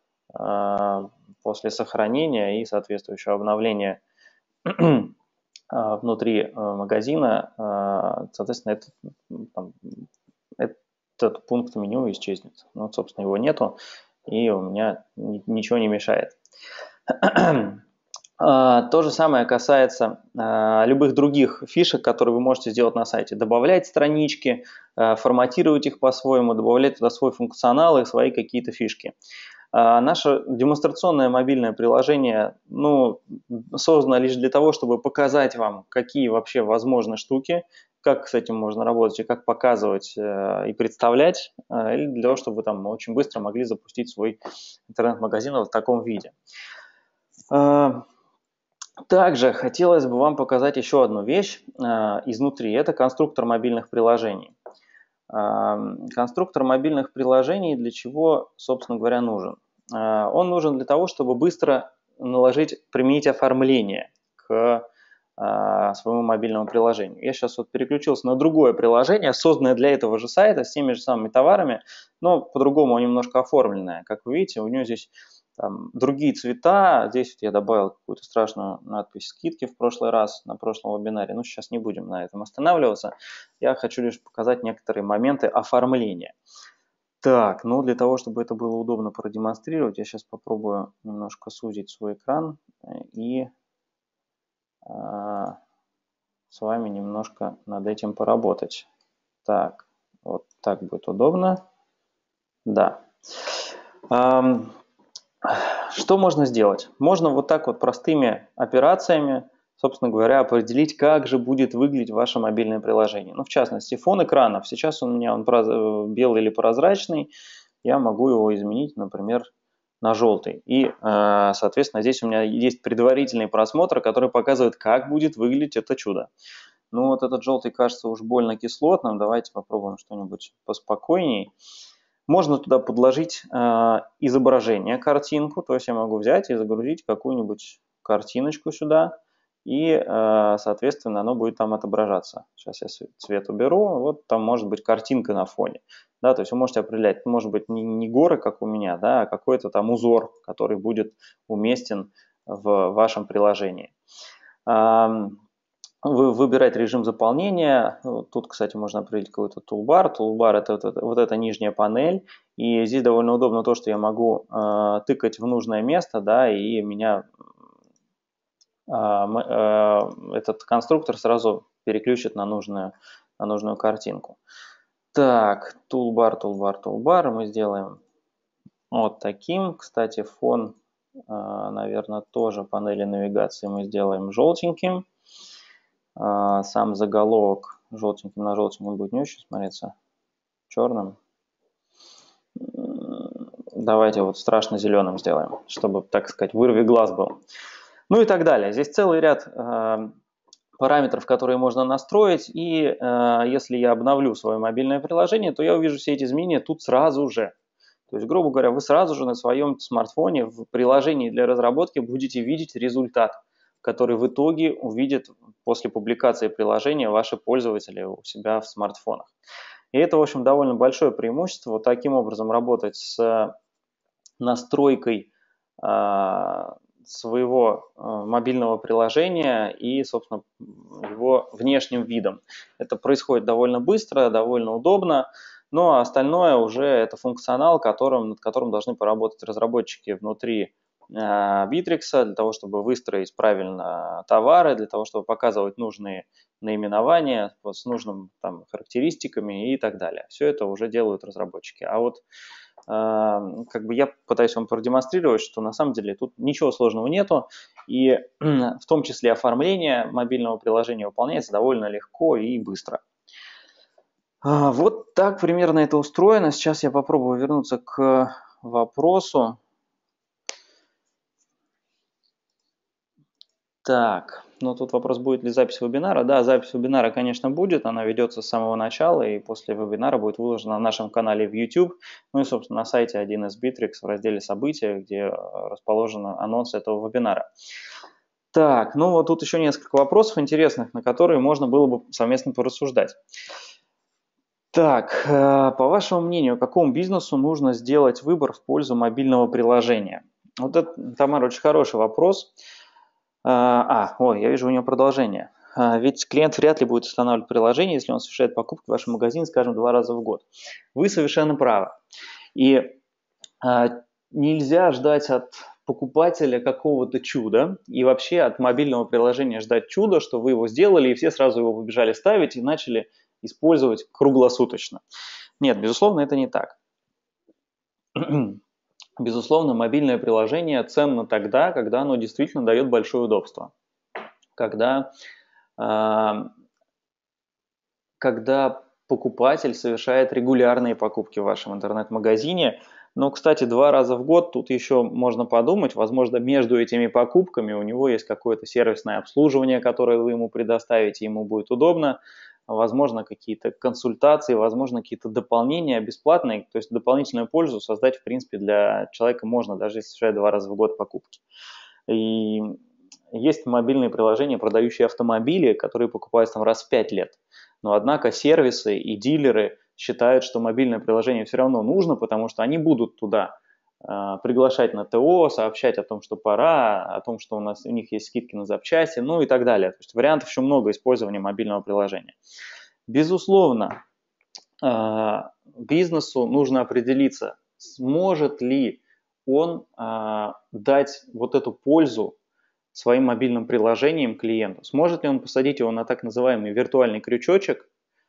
после сохранения и соответствующего обновления внутри магазина, соответственно, этот, там, этот пункт меню исчезнет. Ну, собственно, его нету, и у меня ничего не мешает. То же самое касается любых других фишек, которые вы можете сделать на сайте. Добавлять странички, форматировать их по-своему, добавлять туда свой функционал и свои какие-то фишки. Наше демонстрационное мобильное приложение, ну, создано лишь для того, чтобы показать вам, какие вообще возможны штуки, как с этим можно работать и как показывать и представлять, или для того, чтобы вы там очень быстро могли запустить свой интернет-магазин в таком виде. Также хотелось бы вам показать еще одну вещь э, изнутри. Это конструктор мобильных приложений. Э, конструктор мобильных приложений для чего, собственно говоря, нужен? Э, он нужен для того, чтобы быстро наложить, применить оформление к э, своему мобильному приложению. Я сейчас вот переключился на другое приложение, созданное для этого же сайта, с теми же самыми товарами, но по-другому немножко оформленное. Как вы видите, у него здесь там другие цвета. Здесь вот я добавил какую-то страшную надпись скидки в прошлый раз, на прошлом вебинаре. Ну, сейчас не будем на этом останавливаться. Я хочу лишь показать некоторые моменты оформления. Так, ну для того, чтобы это было удобно продемонстрировать, я сейчас попробую немножко сузить свой экран и а, с вами немножко над этим поработать. Так, вот так будет удобно. Да. Что можно сделать? Можно вот так вот простыми операциями, собственно говоря, определить, как же будет выглядеть ваше мобильное приложение. Ну, в частности, фон экранов. Сейчас у меня он белый или прозрачный. Я могу его изменить, например, на желтый. И, соответственно, здесь у меня есть предварительный просмотр, который показывает, как будет выглядеть это чудо. Ну, вот этот желтый кажется уж больно кислотным. Давайте попробуем что-нибудь поспокойней. Можно туда подложить э, изображение, картинку, то есть я могу взять и загрузить какую-нибудь картиночку сюда, и, э, соответственно, оно будет там отображаться. Сейчас я цвет уберу, вот там может быть картинка на фоне. Да, то есть вы можете определять, может быть, не, не горы, как у меня, да, а какой-то там узор, который будет уместен в вашем приложении. Вы выбираете режим заполнения. Тут, кстати, можно определить какой-то тулбар. Тулбар – это вот, это вот эта нижняя панель. И здесь довольно удобно то, что я могу э, тыкать в нужное место, да, и меня э, э, этот конструктор сразу переключит на нужную, на нужную картинку. Так, тулбар, тулбар, тулбар мы сделаем вот таким. Кстати, фон, э, наверное, тоже панели навигации мы сделаем желтеньким. Сам заголовок желтеньким на желтеньком будет не очень смотреться, черным. Давайте вот страшно зеленым сделаем, чтобы, так сказать, вырви глаз был. Ну и так далее. Здесь целый ряд э, параметров, которые можно настроить. И э, если я обновлю свое мобильное приложение, то я увижу все эти изменения тут сразу же. То есть, грубо говоря, вы сразу же на своем смартфоне в приложении для разработки будете видеть результат, который в итоге увидят после публикации приложения ваши пользователи у себя в смартфонах. И это, в общем, довольно большое преимущество. Вот таким образом работать с настройкой э, своего э, мобильного приложения и, собственно, его внешним видом. Это происходит довольно быстро, довольно удобно, но остальное уже это функционал, которым, над которым должны поработать разработчики внутри Bittrex для того, чтобы выстроить правильно товары, для того, чтобы показывать нужные наименования вот, с нужными там, характеристиками и так далее. Все это уже делают разработчики. А вот э, как бы я пытаюсь вам продемонстрировать, что на самом деле тут ничего сложного нету, и в том числе оформление мобильного приложения выполняется довольно легко и быстро. Вот так примерно это устроено. Сейчас я попробую вернуться к вопросу. Так, ну тут вопрос, будет ли запись вебинара. Да, запись вебинара, конечно, будет. Она ведется с самого начала и после вебинара будет выложена на нашем канале в YouTube. Ну и, собственно, на сайте один эс Bittrex в разделе «События», где расположен анонс этого вебинара. Так, ну вот тут еще несколько вопросов интересных, на которые можно было бы совместно порассуждать. Так, по вашему мнению, какому бизнесу нужно сделать выбор в пользу мобильного приложения? Вот это, Тамара, очень хороший вопрос. А, ой, я вижу у него продолжение. А, ведь клиент вряд ли будет устанавливать приложение, если он совершает покупки в вашем магазине, скажем, два раза в год. Вы совершенно правы. И а, нельзя ждать от покупателя какого-то чуда и вообще от мобильного приложения ждать чуда, что вы его сделали, и все сразу его побежали ставить и начали использовать круглосуточно. Нет, безусловно, это не так. Безусловно, мобильное приложение ценно тогда, когда оно действительно дает большое удобство. Когда, когда покупатель совершает регулярные покупки в вашем интернет-магазине. Но, кстати, два раза в год тут еще можно подумать, возможно, между этими покупками у него есть какое-то сервисное обслуживание, которое вы ему предоставите, ему будет удобно, возможно, какие-то консультации, возможно, какие-то дополнения бесплатные, то есть дополнительную пользу создать, в принципе, для человека можно, даже если совершает два раза в год покупки. И есть мобильные приложения, продающие автомобили, которые покупаются там раз в пять лет. Но, однако, сервисы и дилеры считают, что мобильное приложение все равно нужно, потому что они будут туда э, приглашать на ТО, сообщать о том, что пора, о том, что у нас у них есть скидки на запчасти, ну и так далее. То есть вариантов еще много использования мобильного приложения. Безусловно, э, бизнесу нужно определиться, сможет ли он э, дать вот эту пользу своим мобильным приложением клиенту. Сможет ли он посадить его на так называемый виртуальный крючочек,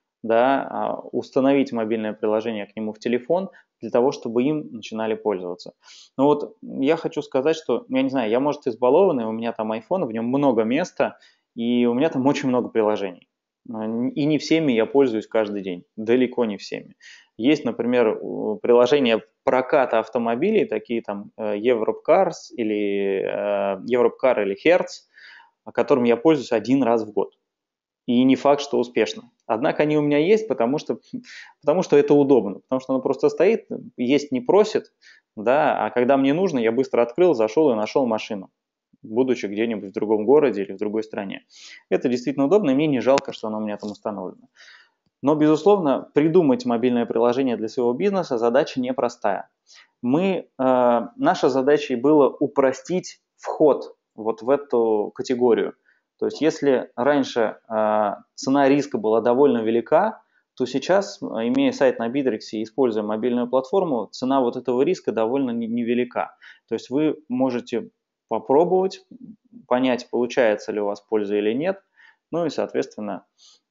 да, установить мобильное приложение к нему в телефон для того, чтобы им начинали пользоваться. Но вот я хочу сказать, что, я не знаю, я, может, избалованный, у меня там iPhone, в нем много места, и у меня там очень много приложений. И не всеми я пользуюсь каждый день, далеко не всеми. Есть, например, приложения проката автомобилей, такие там Europe Cars или Europe Car или Hertz, которым я пользуюсь один раз в год. И не факт, что успешно. Однако они у меня есть, потому что, потому что это удобно, потому что оно просто стоит, есть не просит, да, а когда мне нужно, я быстро открыл, зашел и нашел машину, будучи где-нибудь в другом городе или в другой стране. Это действительно удобно, и мне не жалко, что оно у меня там установлено. Но, безусловно, придумать мобильное приложение для своего бизнеса задача непростая. Мы, э, наша задача была упростить вход вот в эту категорию. То есть если раньше э, цена риска была довольно велика, то сейчас, имея сайт на Битриксе и используя мобильную платформу, цена вот этого риска довольно невелика. То есть вы можете попробовать, понять, получается ли у вас польза или нет, ну и, соответственно,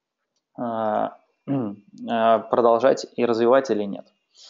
э, э, продолжать и развивать или нет.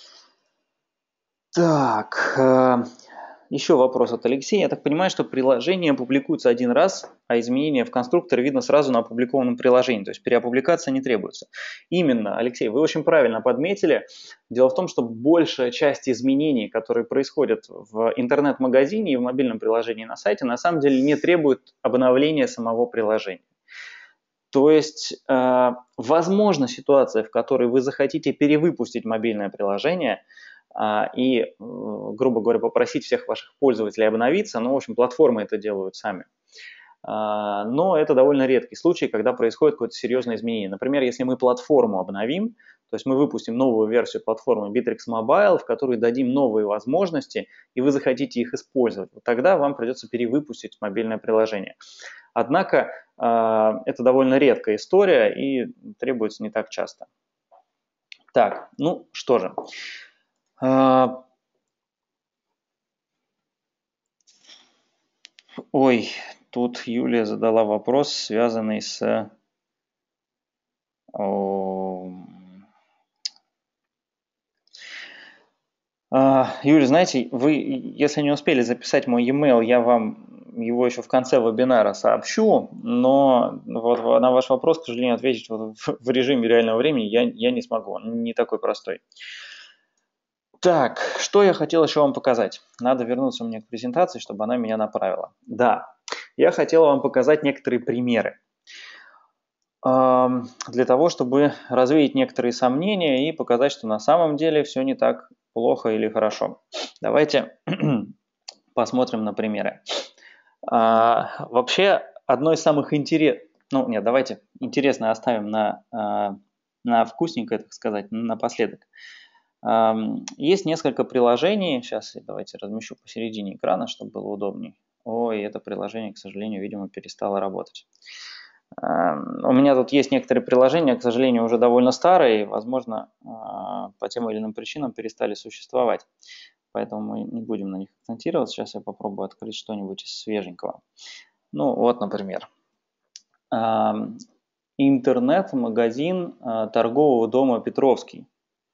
Так, э, еще вопрос от Алексея. Я так понимаю, что приложение публикуется один раз, а изменения в конструкторе видно сразу на опубликованном приложении, то есть переопубликация не требуется. Именно, Алексей, вы очень правильно подметили. Дело в том, что большая часть изменений, которые происходят в интернет-магазине и в мобильном приложении на сайте, на самом деле не требуют обновления самого приложения. То есть, э, возможна ситуация, в которой вы захотите перевыпустить мобильное приложение, и, грубо говоря, попросить всех ваших пользователей обновиться, но, в общем, платформы это делают сами. Но это довольно редкий случай, когда происходит какое-то серьезное изменение. Например, если мы платформу обновим, то есть мы выпустим новую версию платформы Bittrex Mobile, в которой дадим новые возможности, и вы захотите их использовать, вот тогда вам придется перевыпустить мобильное приложение. Однако это довольно редкая история и требуется не так часто. Так, ну что же. Ой, тут Юлия задала вопрос, связанный с... Юлия, знаете, вы, если не успели записать мой e-mail, я вам его еще в конце вебинара сообщу, но вот на ваш вопрос, к сожалению, ответить вот в режиме реального времени я, я не смогу, он не такой простой. Так, что я хотел еще вам показать? Надо вернуться мне к презентации, чтобы она меня направила. Да, я хотел вам показать некоторые примеры для того, чтобы развеять некоторые сомнения и показать, что на самом деле все не так плохо или хорошо. Давайте посмотрим на примеры. А, вообще, одно из самых интересных... Ну, нет, давайте интересное оставим на, на вкусненькое, так сказать, напоследок. Есть несколько приложений. Сейчас давайте размещу посередине экрана, чтобы было удобнее. Ой, это приложение, к сожалению, видимо, перестало работать. У меня тут есть некоторые приложения, к сожалению, уже довольно старые, возможно, по тем или иным причинам перестали существовать. поэтому мы не будем на них акцентироваться. Сейчас я попробую открыть что-нибудь из свеженького. Ну, вот, например, интернет-магазин торгового дома Петровский.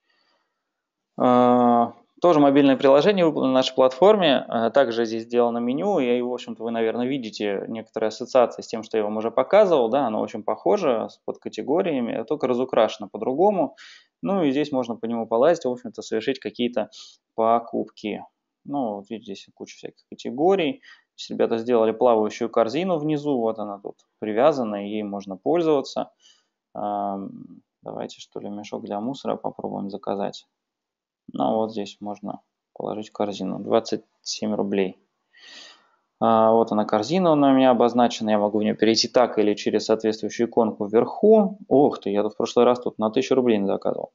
Тоже мобильное приложение на нашей платформе. Также здесь сделано меню, и, в общем-то, вы, наверное, видите некоторые ассоциации с тем, что я вам уже показывал. Да, оно очень похоже, с подкатегориями, только разукрашено по-другому. Ну и здесь можно по нему полазить, в общем-то, совершить какие-то покупки. Ну, вот видите, здесь куча всяких категорий. Здесь ребята сделали плавающую корзину внизу, вот она тут привязана, и ей можно пользоваться. Давайте, что ли, мешок для мусора попробуем заказать. Ну, вот здесь можно положить в корзину. двадцать семь рублей. А, вот она, корзина у меня обозначена. Я могу в нее перейти так или через соответствующую иконку вверху. Ух ты, я тут в прошлый раз тут на тысячу рублей не заказывал.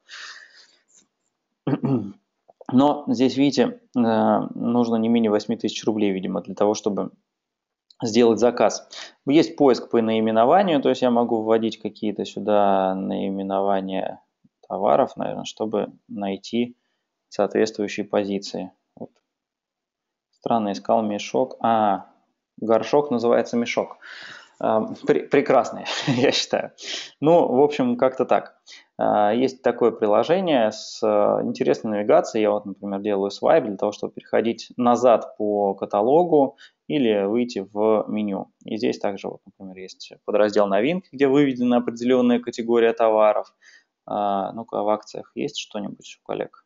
Но здесь, видите, нужно не менее восемь тысяч рублей, видимо, для того, чтобы сделать заказ. Есть поиск по наименованию, то есть я могу вводить какие-то сюда наименования товаров, наверное, чтобы найти соответствующие позиции. Вот. Странно, искал мешок. А, горшок называется мешок. Прекрасный, я считаю. Ну, в общем, как-то так. Есть такое приложение с интересной навигацией. Я вот, например, делаю свайп для того, чтобы переходить назад по каталогу или выйти в меню. И здесь также, вот, например, есть подраздел новинки, где выведена определенная категория товаров. Ну-ка, в акциях есть что-нибудь у коллег?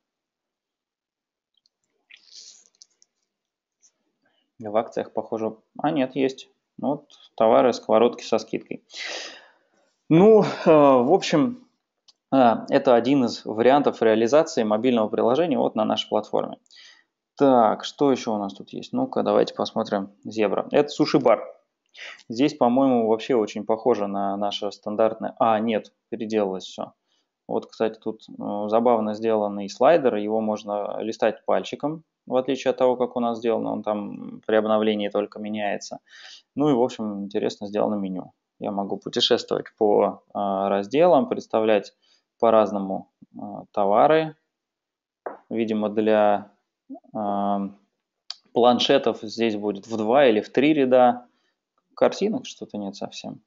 В акциях, похоже... А, нет, есть. Вот товары, сковородки со скидкой. Ну, в общем, это один из вариантов реализации мобильного приложения вот на нашей платформе. Так, что еще у нас тут есть? Ну-ка, давайте посмотрим. Зебра. Это суши-бар. Здесь, по-моему, вообще очень похоже на наше стандартное... А, нет, переделалось все. Вот, кстати, тут забавно сделанный слайдер. Его можно листать пальчиком, в отличие от того, как у нас сделано. Он там при обновлении только меняется. Ну и, в общем, интересно сделано меню. Я могу путешествовать по разделам, представлять по-разному товары. Видимо, для планшетов здесь будет в два или в три ряда. Картинок что-то нет совсем.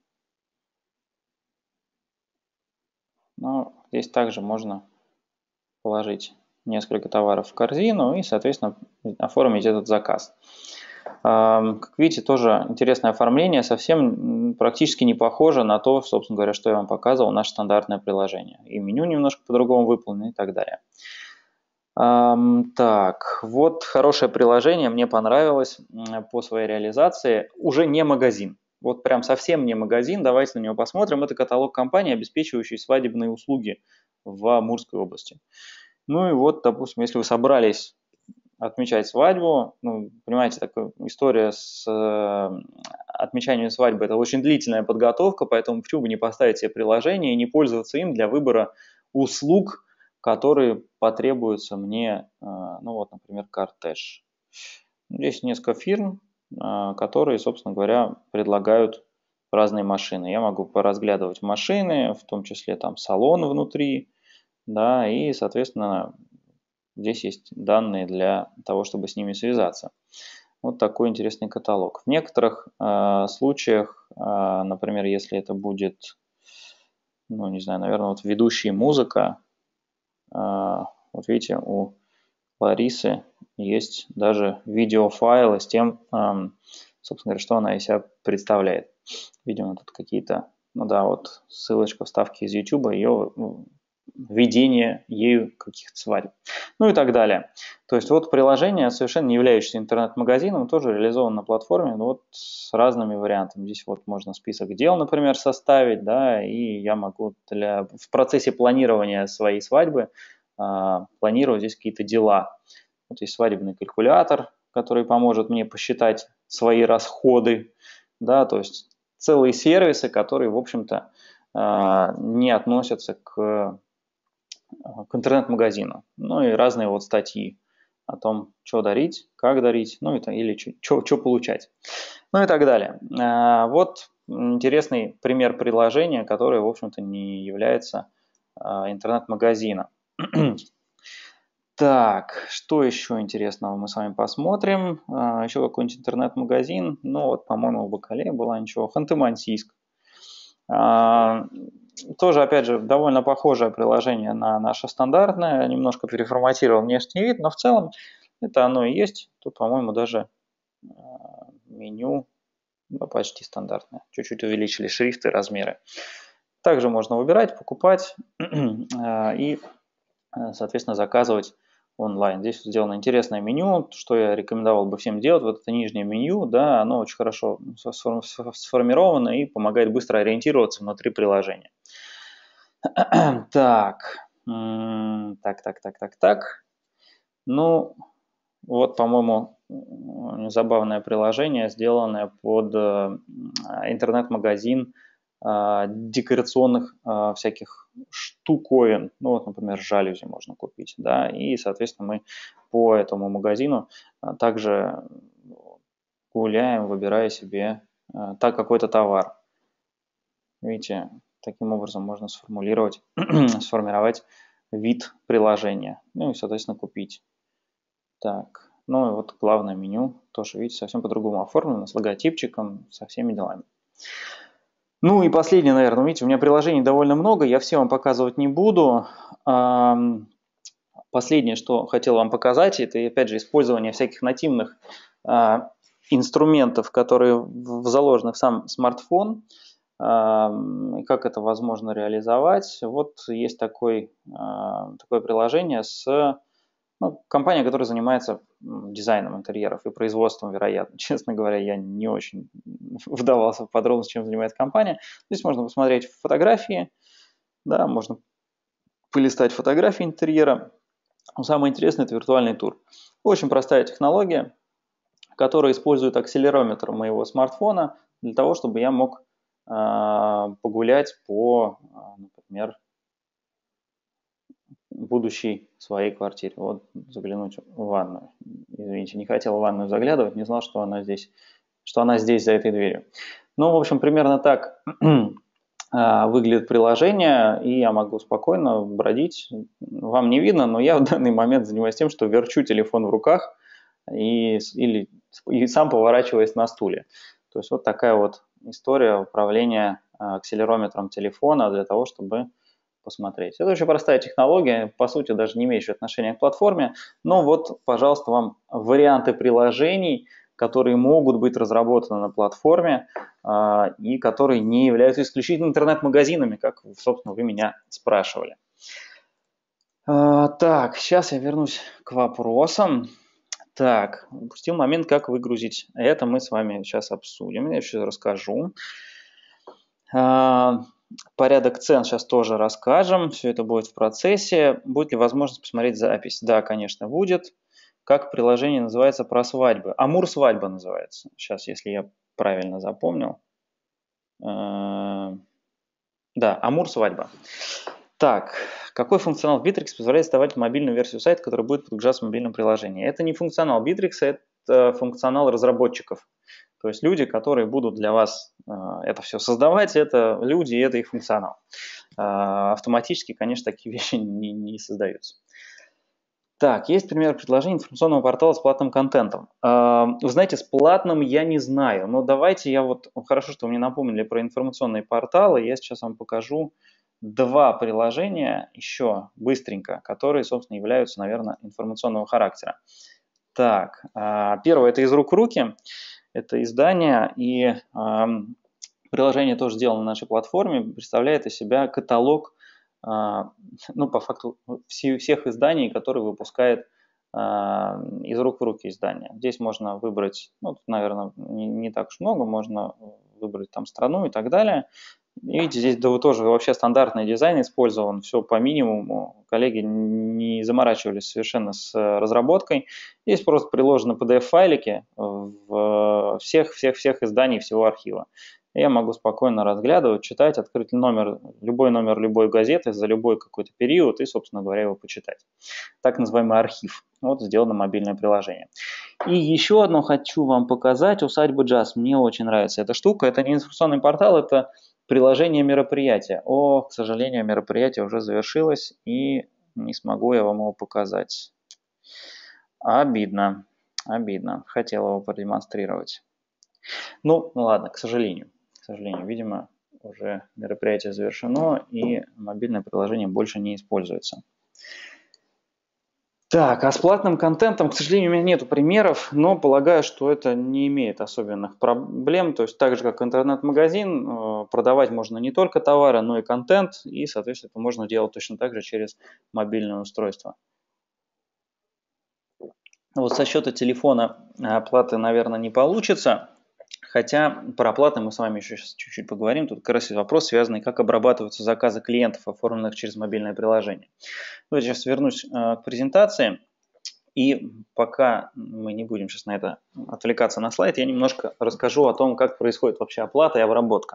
Но здесь также можно положить несколько товаров в корзину и, соответственно, оформить этот заказ. Как видите, тоже интересное оформление, совсем практически не похоже на то, собственно говоря, что я вам показывал, наше стандартное приложение. И меню немножко по-другому выполнено и так далее. Так, вот хорошее приложение, мне понравилось по своей реализации. Уже не магазин. Вот прям совсем не магазин, давайте на него посмотрим. Это каталог компаний, обеспечивающий свадебные услуги в Амурской области. Ну и вот, допустим, если вы собрались отмечать свадьбу, ну, понимаете, такая история с э, отмечанием свадьбы – это очень длительная подготовка, поэтому почему бы не поставить себе приложение и не пользоваться им для выбора услуг, которые потребуются мне, э, ну вот, например, кортеж. Здесь несколько фирм, э, которые, собственно говоря, предлагают разные машины. Я могу поразглядывать машины, в том числе там салон внутри, да, и, соответственно, здесь есть данные для того, чтобы с ними связаться. Вот такой интересный каталог. В некоторых э, случаях, э, например, если это будет, ну, не знаю, наверное, вот ведущий музыка, э, вот видите, у Ларисы есть даже видеофайлы с тем, э, собственно говоря, что она из себя представляет. Видимо, тут какие-то, ну да, вот ссылочка вставки из YouTube, ее ведение ею каких-то свадеб, ну и так далее. То есть вот приложение, совершенно не являющееся интернет-магазином, тоже реализовано на платформе, но вот с разными вариантами. Здесь вот можно список дел, например, составить, да, и я могу для, в процессе планирования своей свадьбы э, планировать здесь какие-то дела. Вот есть свадебный калькулятор, который поможет мне посчитать свои расходы, да, то есть целые сервисы, которые, в общем-то, э, не относятся к к интернет-магазину. Ну и разные вот статьи о том, что дарить, как дарить, ну это, или что получать, ну и так далее. Вот интересный пример приложения, которое, в общем-то, не является интернет-магазином. Так, что еще интересного мы с вами посмотрим? А, еще какой-нибудь интернет-магазин. Ну вот, по-моему, в Бакале была ничего. Ханты-Мансийск. А, тоже, опять же, довольно похожее приложение на наше стандартное. Немножко переформатировал внешний вид, но в целом это оно и есть. Тут, по-моему, даже а, меню ну, почти стандартное. Чуть-чуть увеличили шрифты, размеры. Также можно выбирать, покупать и, соответственно, заказывать онлайн. Здесь сделано интересное меню, что я рекомендовал бы всем делать. Вот это нижнее меню, да, оно очень хорошо сформировано и помогает быстро ориентироваться внутри приложения. Так, так, так, так, так, так. Ну, вот, по-моему, забавное приложение, сделанное под интернет-магазин декорационных всяких штуковин. Ну, вот, например, жалюзи можно купить, да, и, соответственно, мы по этому магазину также гуляем, выбирая себе так какой-то товар. Видите, таким образом можно сформулировать, сформировать вид приложения, ну и, соответственно, купить. Так, ну и вот главное меню, тоже, видите, совсем по-другому оформлено, с логотипчиком, со всеми делами. Ну и последнее, наверное, видите, у меня приложений довольно много, я все вам показывать не буду. Последнее, что хотел вам показать, это, опять же, использование всяких нативных инструментов, которые заложены в сам смартфон. Как это возможно реализовать? Вот есть такой, такое приложение с ну, компания, которая занимается дизайном интерьеров и производством, вероятно. Честно говоря, я не очень вдавался в подробности, чем занимается компания. Здесь можно посмотреть фотографии, да, можно полистать фотографии интерьера. Но самое интересное – это виртуальный тур. Очень простая технология, которая использует акселерометр моего смартфона для того, чтобы я мог э, погулять по, например, будущей своей квартире. Вот заглянуть в ванную. Извините, не хотел в ванную заглядывать, не знал, что она здесь, что она здесь за этой дверью. Ну, в общем, примерно так выглядит приложение, и я могу спокойно бродить. Вам не видно, но я в данный момент занимаюсь тем, что верчу телефон в руках и, или, и сам поворачиваясь на стуле. То есть вот такая вот история управления акселерометром телефона для того, чтобы посмотреть. Это очень простая технология, по сути, даже не имеющая отношения к платформе, но вот, пожалуйста, вам варианты приложений, которые могут быть разработаны на платформе э, и которые не являются исключительно интернет-магазинами, как, собственно, вы меня спрашивали. Э, так, сейчас я вернусь к вопросам. Так, упустил момент, как выгрузить. Это мы с вами сейчас обсудим, я еще расскажу. Э, Порядок цен сейчас тоже расскажем, все это будет в процессе. Будет ли возможность посмотреть запись? Да, конечно, будет. Как приложение называется про свадьбы? Амур свадьба называется. Сейчас, если я правильно запомнил. Да, Амур свадьба. Так, какой функционал Bittrex позволяет создавать мобильную версию сайта, которая будет подгружаться в мобильном приложении? Это не функционал Bittrex, это функционал разработчиков. То есть люди, которые будут для вас э, это все создавать, это люди, и это их функционал. Э, автоматически, конечно, такие вещи не, не создаются. Так, есть пример предложения информационного портала с платным контентом. Э, вы знаете, с платным я не знаю, но давайте я вот, хорошо, что вы мне напомнили про информационные порталы, я сейчас вам покажу два приложения еще быстренько, которые, собственно, являются, наверное, информационного характера. Так, э, первое – это «Из рук в руки». Это издание, и э, приложение тоже сделано на нашей платформе, представляет из себя каталог, э, ну, по факту, все, всех изданий, которые выпускает э, из рук в руки издание. Здесь можно выбрать, ну, тут, наверное, не, не так уж много, можно выбрать там страну и так далее. Видите, здесь да, тоже вообще стандартный дизайн использован, все по минимуму. Коллеги не заморачивались совершенно с разработкой. Здесь просто приложены пи ди эф-файлики в всех-всех-всех изданий всего архива. Я могу спокойно разглядывать, читать, открыть номер, любой номер любой газеты за любой какой-то период и, собственно говоря, его почитать. Так называемый архив. Вот сделано мобильное приложение. И еще одно хочу вам показать. Усадьба Джаз. Мне очень нравится эта штука. Это не информационный портал, это приложение мероприятия. О, к сожалению, мероприятие уже завершилось, и не смогу я вам его показать. Обидно, обидно. Хотел его продемонстрировать. Ну, ну ладно, к сожалению. К сожалению, видимо, уже мероприятие завершено, и мобильное приложение больше не используется. Так, а с платным контентом, к сожалению, у меня нету примеров, но полагаю, что это не имеет особенных проблем. То есть так же, как интернет-магазин, продавать можно не только товары, но и контент, и, соответственно, это можно делать точно так же через мобильное устройство. Вот со счета телефона оплаты, наверное, не получится. Хотя про оплаты мы с вами еще сейчас чуть-чуть поговорим. Тут как раз есть вопрос, связанный, как обрабатываются заказы клиентов, оформленных через мобильное приложение. Вот я сейчас вернусь к презентации. И пока мы не будем сейчас на это отвлекаться на слайд, я немножко расскажу о том, как происходит вообще оплата и обработка.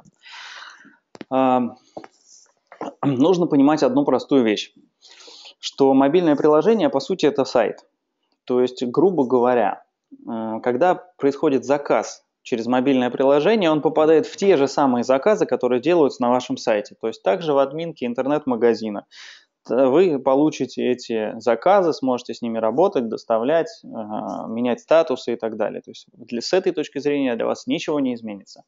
Нужно понимать одну простую вещь, что мобильное приложение, по сути, это сайт. То есть, грубо говоря, когда происходит заказ через мобильное приложение, он попадает в те же самые заказы, которые делаются на вашем сайте. То есть, также в админке интернет-магазина. Вы получите эти заказы, сможете с ними работать, доставлять, менять статусы и так далее. То есть, для, с этой точки зрения для вас ничего не изменится.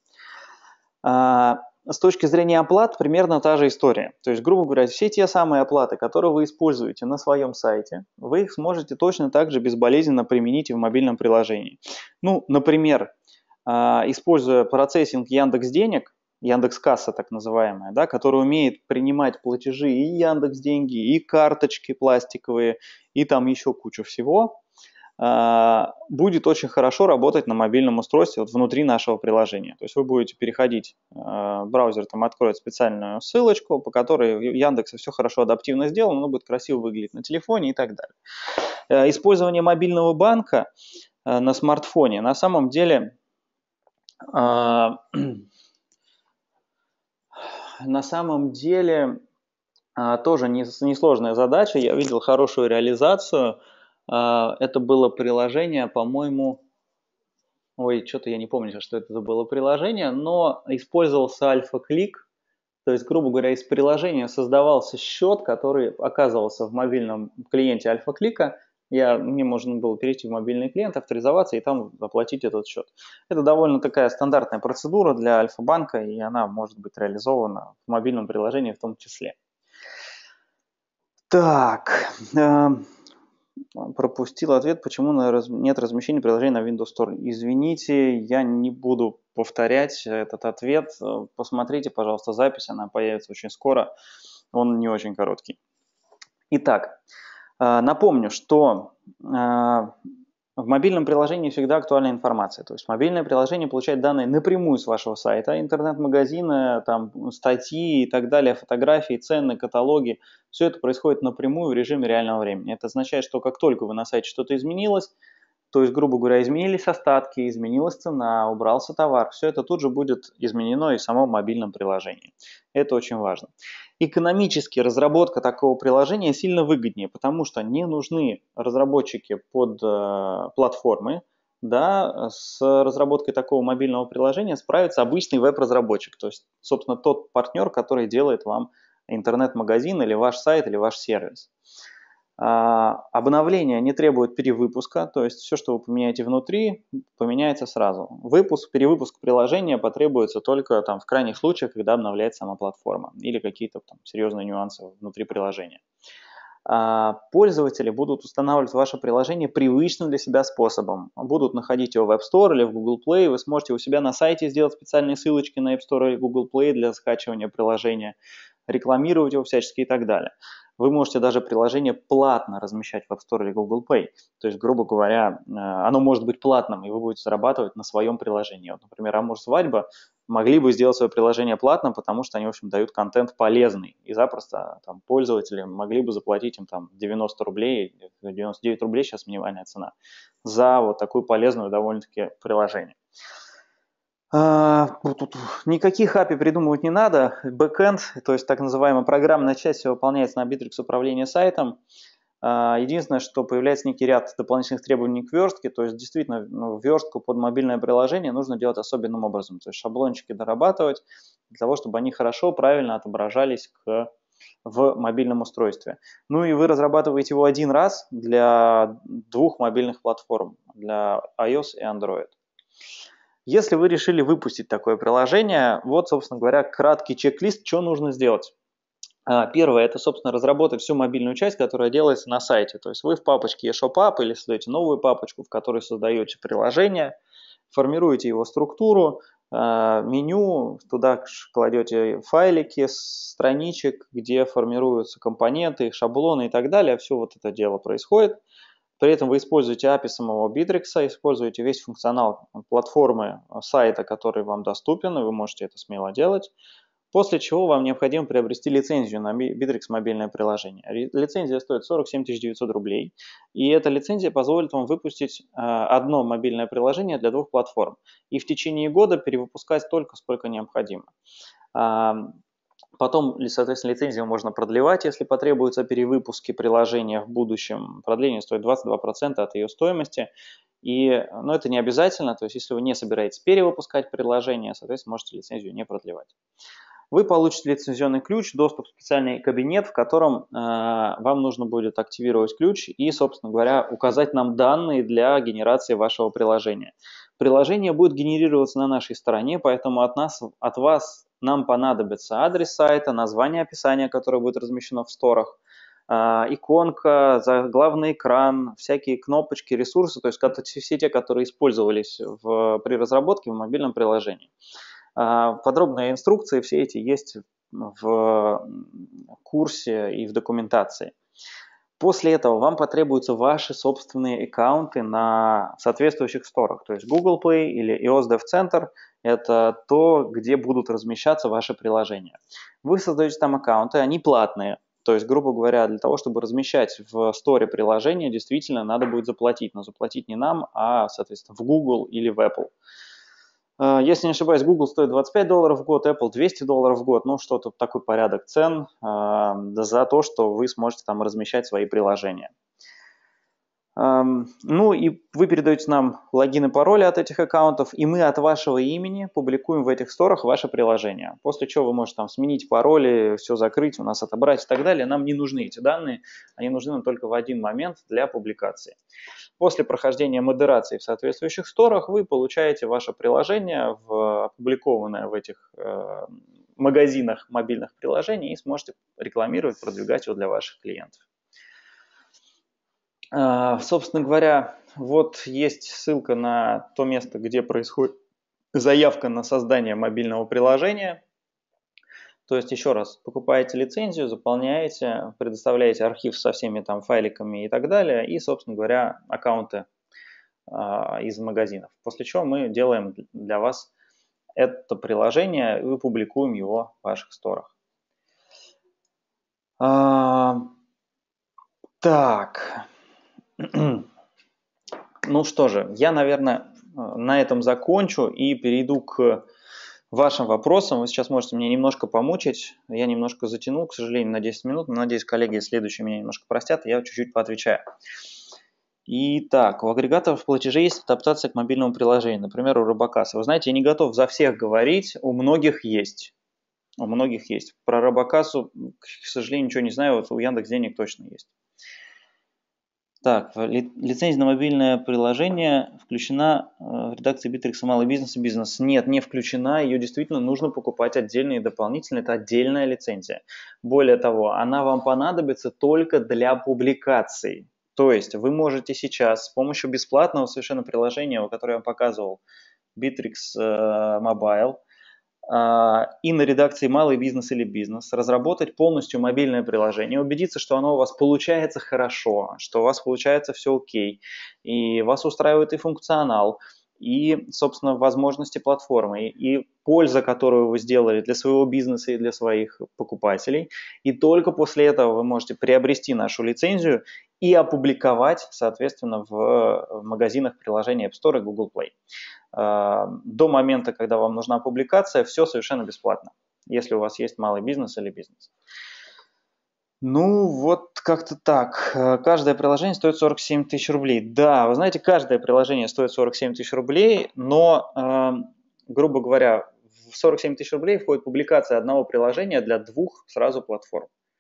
С точки зрения оплат примерно та же история. То есть, грубо говоря, все те самые оплаты, которые вы используете на своем сайте, вы их сможете точно так же безболезненно применить и в мобильном приложении. Ну, например, используя процессинг Яндекс.Денег, Яндекс.Касса так называемая, да, которая умеет принимать платежи и Яндекс.Деньги, и карточки пластиковые, и там еще кучу всего, будет очень хорошо работать на мобильном устройстве вот внутри нашего приложения. То есть вы будете переходить, браузер там откроет специальную ссылочку, по которой в Яндексе все хорошо адаптивно сделано, оно будет красиво выглядеть на телефоне и так далее. Использование мобильного банка на смартфоне на самом деле на самом деле тоже несложная задача. Я видел хорошую реализацию. Это было приложение, по-моему, ой, что-то я не помню, что это было приложение, но использовался Альфа-Клик. То есть, грубо говоря, из приложения создавался счет, который оказывался в мобильном клиенте Альфа-Клика. Я, мне можно было перейти в мобильный клиент, авторизоваться и там оплатить этот счет. Это довольно такая стандартная процедура для Альфа-банка, и она может быть реализована в мобильном приложении в том числе. Так, э, пропустил ответ, почему нет размещения приложения на Windows Store. Извините, я не буду повторять этот ответ. Посмотрите, пожалуйста, запись, она появится очень скоро. Он не очень короткий. Итак, напомню, что в мобильном приложении всегда актуальна информация. То есть мобильное приложение получает данные напрямую с вашего сайта, интернет-магазина, там, статьи и так далее, фотографии, цены, каталоги. Все это происходит напрямую в режиме реального времени. Это означает, что как только вы на сайте что-то изменилось, то есть, грубо говоря, изменились остатки, изменилась цена, убрался товар, все это тут же будет изменено и в самом мобильном приложении. Это очень важно. Экономически разработка такого приложения сильно выгоднее, потому что не нужны разработчики под э, платформы. Да, с разработкой такого мобильного приложения справится обычный веб-разработчик, то есть, собственно, тот партнер, который делает вам интернет-магазин или ваш сайт или ваш сервис. Обновление не требует перевыпуска, то есть все, что вы поменяете внутри, поменяется сразу. Выпуск, перевыпуск приложения потребуется только там, в крайних случаях, когда обновляется сама платформа или какие-то там серьезные нюансы внутри приложения. Пользователи будут устанавливать ваше приложение привычным для себя способом. Будут находить его в App Store или в Google Play. Вы сможете у себя на сайте сделать специальные ссылочки на App Store или Google Play для скачивания приложения, рекламировать его всячески и так далее. Вы можете даже приложение платно размещать в App Store или Google Play. То есть, грубо говоря, оно может быть платным, и вы будете зарабатывать на своем приложении. Вот, например, Амур Свадьба могли бы сделать свое приложение платным, потому что они, в общем, дают контент полезный. И запросто там, пользователи могли бы заплатить им там, девяносто рублей, девяносто девять рублей сейчас минимальная цена, за вот такую полезную довольно-таки приложение. Никаких эй пи ай придумывать не надо. Бэкэнд, то есть так называемая программная часть, все выполняется на Bittrex управления сайтом. Единственное, что появляется некий ряд дополнительных требований к верстке, то есть действительно ну, верстку под мобильное приложение нужно делать особенным образом. То есть шаблончики дорабатывать для того, чтобы они хорошо, правильно отображались к в мобильном устройстве. Ну и вы разрабатываете его один раз для двух мобильных платформ, для iOS и Android. Если вы решили выпустить такое приложение, вот, собственно говоря, краткий чек-лист, что нужно сделать. Первое – это, собственно, разработать всю мобильную часть, которая делается на сайте. То есть вы в папочке eShop App или создаете новую папочку, в которой создаете приложение, формируете его структуру, меню, туда кладете файлики с страничек, где формируются компоненты, шаблоны и так далее. Все вот это дело происходит. При этом вы используете эй пи ай самого Bittrex, используете весь функционал платформы сайта, который вам доступен, и вы можете это смело делать. После чего вам необходимо приобрести лицензию на Bittrex мобильное приложение. Лицензия стоит сорок семь тысяч девятьсот рублей, и эта лицензия позволит вам выпустить одно мобильное приложение для двух платформ и в течение года перевыпускать столько, сколько необходимо. Потом, соответственно, лицензию можно продлевать, если потребуются перевыпуски приложения в будущем. Продление стоит двадцать два процента от ее стоимости. И, но это не обязательно, то есть если вы не собираетесь перевыпускать приложение, соответственно, можете лицензию не продлевать. Вы получите лицензионный ключ, доступ в специальный кабинет, в котором э, вам нужно будет активировать ключ и, собственно говоря, указать нам данные для генерации вашего приложения. Приложение будет генерироваться на нашей стороне, поэтому от нас, от вас нам понадобится адрес сайта, название описания, которое будет размещено в сторах, э, иконка, заглавный экран, всякие кнопочки, ресурсы, то есть все те, которые использовались в, при разработке в мобильном приложении. Подробные инструкции все эти есть в курсе и в документации. После этого вам потребуются ваши собственные аккаунты на соответствующих сторах. То есть Google Play или iOS Dev Center – это то, где будут размещаться ваши приложения. Вы создаете там аккаунты, они платные. То есть, грубо говоря, для того, чтобы размещать в сторе приложения, действительно надо будет заплатить. Но заплатить не нам, а, соответственно, в Google или в Apple. Если не ошибаюсь, Google стоит двадцать пять долларов в год, Apple двести долларов в год, ну что-то такой порядок цен э, за то, что вы сможете там размещать свои приложения. Ну и вы передаете нам логин и пароли от этих аккаунтов, и мы от вашего имени публикуем в этих сторах ваше приложение. После чего вы можете там сменить пароли, все закрыть, у нас отобрать и так далее. Нам не нужны эти данные, они нужны нам только в один момент для публикации. После прохождения модерации в соответствующих сторах вы получаете ваше приложение, в, опубликованное в этих э, магазинах мобильных приложений, и сможете рекламировать, продвигать его для ваших клиентов. Собственно говоря, вот есть ссылка на то место, где происходит заявка на создание мобильного приложения. То есть, еще раз, покупаете лицензию, заполняете, предоставляете архив со всеми там файликами и так далее, и, собственно говоря, аккаунты а, из магазинов. После чего мы делаем для вас это приложение и публикуем его в ваших сторах. А, так... Ну что же, я, наверное, на этом закончу и перейду к вашим вопросам. Вы сейчас можете меня немножко помучить. Я немножко затянул, к сожалению, на десять минут. Но, надеюсь, коллеги следующие меня немножко простят, и я чуть-чуть поотвечаю. Итак, у агрегаторов платежей есть адаптация к мобильному приложению. Например, у Робокаса. Вы знаете, я не готов за всех говорить, у многих есть. У многих есть. Про Робокасу, к сожалению, ничего не знаю, вот у Яндекс.Денег точно есть. Так, ли, лицензия на мобильное приложение включена в редакции Bittrex малый бизнес и бизнес. Нет, не включена, ее действительно нужно покупать отдельно и дополнительно, это отдельная лицензия. Более того, она вам понадобится только для публикаций. То есть вы можете сейчас с помощью бесплатного совершенно приложения, которое я вам показывал, Bittrex Mobile, и на редакции «Малый бизнес» или «Бизнес» разработать полностью мобильное приложение, убедиться, что оно у вас получается хорошо, что у вас получается все окей, и вас устраивает и функционал, и, собственно, возможности платформы, и польза, которую вы сделали для своего бизнеса и для своих покупателей. И только после этого вы можете приобрести нашу лицензию и опубликовать, соответственно, в магазинах приложений App Store и Google Play. До момента, когда вам нужна публикация, все совершенно бесплатно, если у вас есть малый бизнес или бизнес. Ну, вот как-то так. Каждое приложение стоит сорок семь тысяч рублей. Да, вы знаете, каждое приложение стоит сорок семь тысяч рублей, но, э, грубо говоря, в сорок семь тысяч рублей входит публикация одного приложения для двух сразу платформ.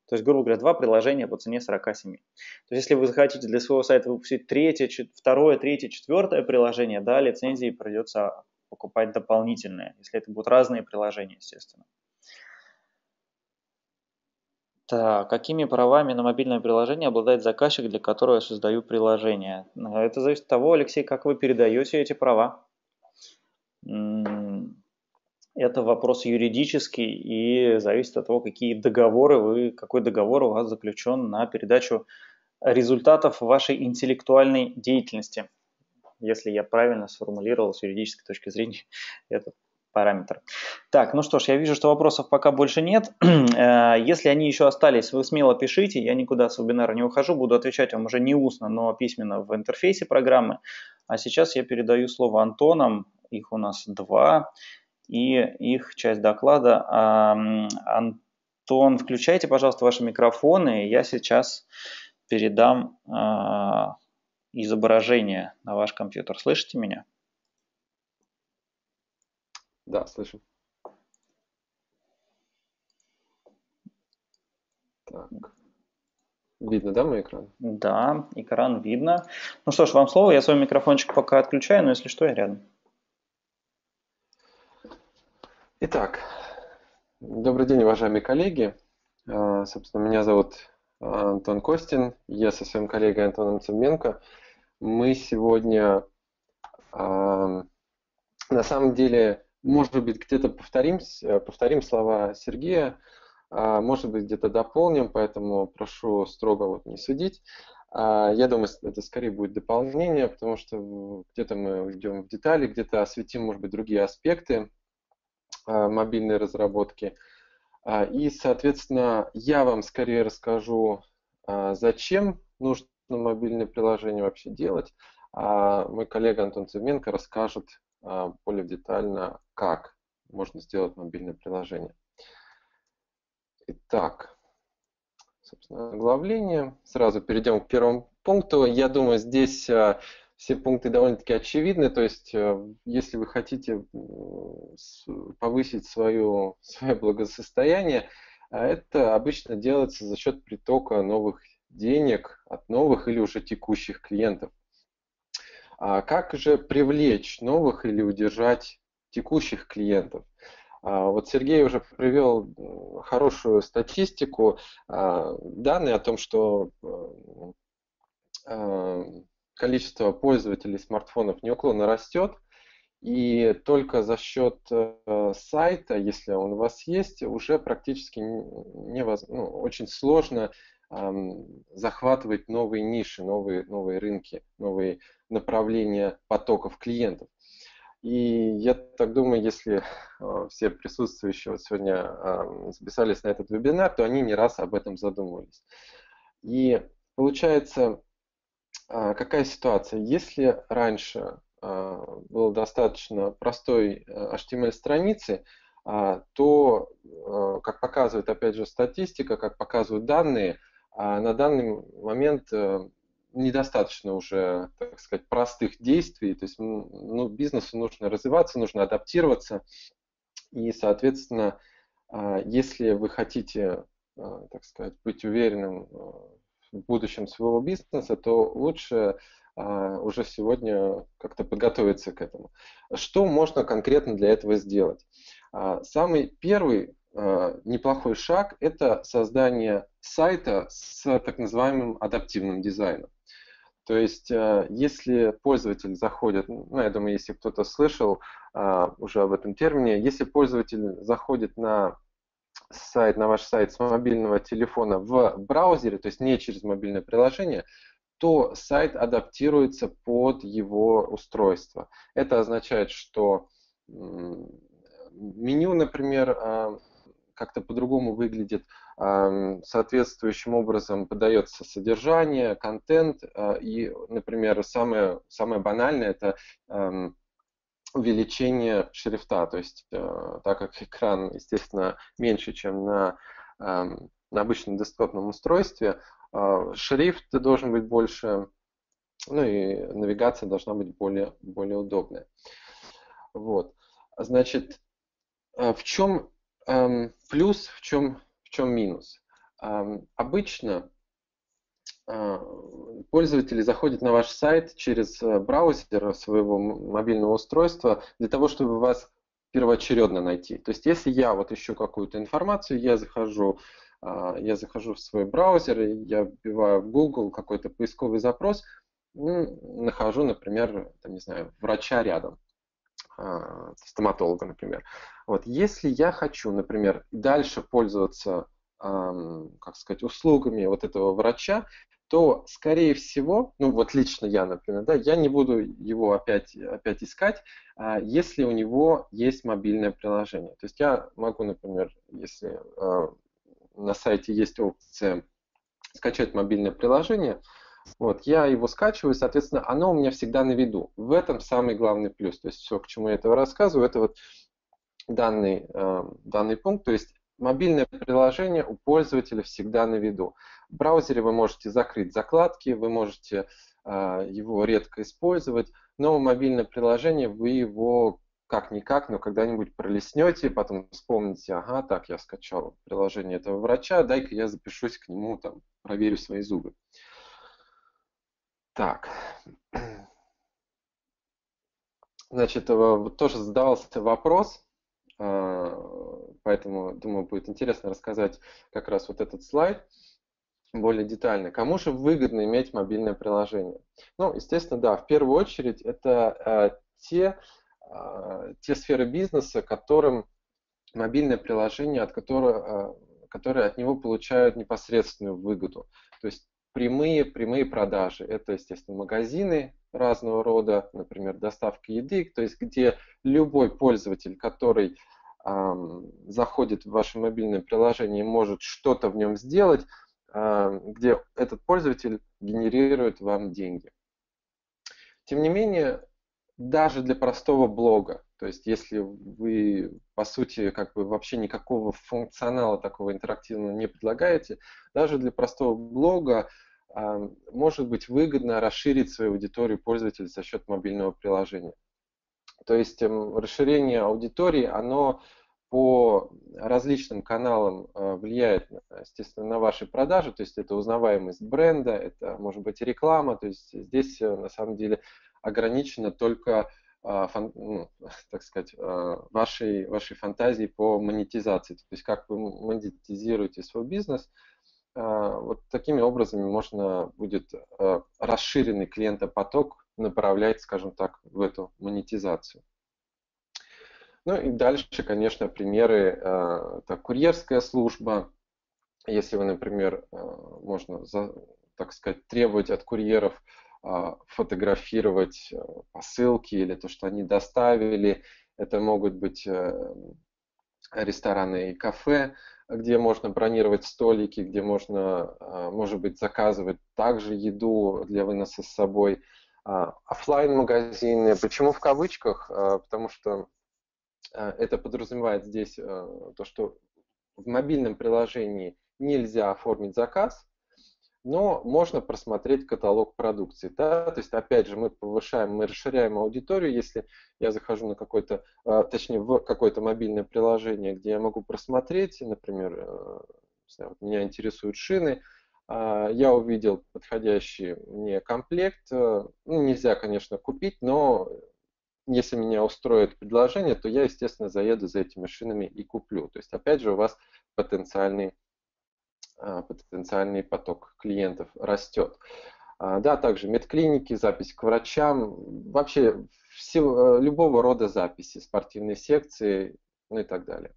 То есть, грубо говоря, два приложения по цене сорока семи. То есть, если вы захотите для своего сайта выпустить третье, второе, третье, четвертое приложение, да, лицензии придется покупать дополнительные, если это будут разные приложения, естественно. Так, какими правами на мобильное приложение обладает заказчик, для которого я создаю приложение? Это зависит от того, Алексей, как вы передаете эти права. Это вопрос юридический и зависит от того, какие договоры вы, какой договор у вас заключен на передачу результатов вашей интеллектуальной деятельности, если я правильно сформулировал с юридической точки зрения этот параметр. Так, ну что ж, я вижу, что вопросов пока больше нет. Если они еще остались, вы смело пишите, я никуда с вебинара не ухожу, буду отвечать вам уже не устно, но письменно в интерфейсе программы. А сейчас я передаю слово Антонам, их у нас два, и их часть доклада. Антон, включайте, пожалуйста, ваши микрофоны, я сейчас передам изображение на ваш компьютер. Слышите меня? Да, слышу. Так. Видно, да, мой экран? Да, экран видно. Ну что ж, вам слово. Я свой микрофончик пока отключаю, но если что, я рядом. Итак, добрый день, уважаемые коллеги. Собственно, меня зовут Антон Костин. Я со своим коллегой Антоном Цыменко. Мы сегодня, на самом деле, может быть, где-то повторим, повторим слова Сергея, может быть, где-то дополним, поэтому прошу строго вот не судить. Я думаю, это скорее будет дополнение, потому что где-то мы уйдем в детали, где-то осветим, может быть, другие аспекты мобильной разработки. И, соответственно, я вам скорее расскажу, зачем нужно мобильное приложение вообще делать, а мой коллега Антон Цыменко расскажет более детально, как можно сделать мобильное приложение. Итак, собственно, оглавление. Сразу перейдем к первому пункту. Я думаю, здесь все пункты довольно-таки очевидны. То есть, если вы хотите повысить свое, свое благосостояние, это обычно делается за счет притока новых денег от новых или уже текущих клиентов. А как же привлечь новых или удержать текущих клиентов? Вот Сергей уже привел хорошую статистику, данные о том, что количество пользователей смартфонов неуклонно растет, и только за счет сайта, если он у вас есть, уже практически невозможно, ну, очень сложно захватывать новые ниши, новые, новые рынки, новые направления потоков клиентов. И я так думаю, если все присутствующие вот сегодня записались на этот вебинар, то они не раз об этом задумывались. И получается, какая ситуация? Если раньше было достаточно простой эйч ти эм эль-страницы, то, как показывает, опять же, статистика, как показывают данные, на данный момент недостаточно уже, так сказать, простых действий. То есть, ну, бизнесу нужно развиваться, нужно адаптироваться. И, соответственно, если вы хотите, так сказать, быть уверенным в будущем своего бизнеса, то лучше уже сегодня как-то подготовиться к этому. Что можно конкретно для этого сделать? Самый первый неплохой шаг – это создание сайта с так называемым адаптивным дизайном. То есть, если пользователь заходит, ну, я думаю, если кто-то слышал уже об этом термине, если пользователь заходит на сайт, на ваш сайт с мобильного телефона в браузере, то есть не через мобильное приложение, то сайт адаптируется под его устройство. Это означает, что меню, например, как-то по-другому выглядит, соответствующим образом подается содержание, контент, и, например, самое, самое банальное – это увеличение шрифта, то есть так как экран, естественно, меньше, чем на, на обычном десктопном устройстве, шрифт должен быть больше, ну и навигация должна быть более, более удобная. Вот. Значит, в чем плюс, в чем, в чем минус? Обычно пользователи заходят на ваш сайт через браузер своего мобильного устройства для того, чтобы вас первоочередно найти. То есть, если я вот ищу какую-то информацию, я захожу, я захожу в свой браузер, я вбиваю в Google какой-то поисковый запрос, ну, нахожу, например, там, не знаю, врача рядом, стоматолога, например. Вот, если я хочу, например, дальше пользоваться, как сказать, услугами вот этого врача, то, скорее всего, ну вот лично я, например, да, я не буду его опять, опять искать, если у него есть мобильное приложение. То есть я могу, например, если на сайте есть опция скачать мобильное приложение, вот, я его скачиваю, соответственно, оно у меня всегда на виду. В этом самый главный плюс. То есть все, к чему я этого рассказываю, это вот данный, данный пункт. То есть мобильное приложение у пользователя всегда на виду. В браузере вы можете закрыть закладки, вы можете его редко использовать, но мобильное приложение вы его как-никак, но когда-нибудь пролистнете, потом вспомните, ага, так, я скачал приложение этого врача, дай-ка я запишусь к нему, там, проверю свои зубы. Так, значит, тоже задавался вопрос, поэтому, думаю, будет интересно рассказать как раз вот этот слайд более детально. Кому же выгодно иметь мобильное приложение? Ну, естественно, да, в первую очередь это те, те сферы бизнеса, которым мобильное приложение, от которого, которые от него получают непосредственную выгоду. То есть прямые, прямые продажи. Это, естественно, магазины разного рода, например, доставка еды, то есть где любой пользователь, который эм, заходит в ваше мобильное приложение, может что-то в нем сделать, э, где этот пользователь генерирует вам деньги. Тем не менее, даже для простого блога, то есть если вы, по сути, как бы вообще никакого функционала такого интерактивного не предлагаете, даже для простого блога э, может быть выгодно расширить свою аудиторию пользователей за счет мобильного приложения. То есть э, расширение аудитории, оно по различным каналам э, влияет, естественно, на ваши продажи, то есть это узнаваемость бренда, это может быть реклама, то есть здесь э, на самом деле ограничено только, фан, ну, так сказать, вашей, вашей фантазии по монетизации. То есть как вы монетизируете свой бизнес, вот такими образами можно будет расширенный клиентопоток направлять, скажем так, в эту монетизацию. Ну и дальше, конечно, примеры, это курьерская служба. Если вы, например, можно, так сказать, требовать от курьеров фотографировать посылки или то, что они доставили. Это могут быть рестораны и кафе, где можно бронировать столики, где можно, может быть, заказывать также еду для выноса с собой. Оффлайн-магазины. Почему в кавычках? Потому что это подразумевает здесь то, что в мобильном приложении нельзя оформить заказ, но можно просмотреть каталог продукции. Да? То есть, опять же, мы повышаем, мы расширяем аудиторию. Если я захожу на какое-то, точнее, в какое-то мобильное приложение, где я могу просмотреть, например, не знаю, меня интересуют шины, я увидел подходящий мне комплект. Ну, нельзя, конечно, купить, но если меня устроит предложение, то я, естественно, заеду за этими шинами и куплю. То есть, опять же, у вас потенциальный потенциальный поток клиентов растет. Да, также медклиники, запись к врачам, вообще всего, любого рода записи, спортивные секции, ну и так далее.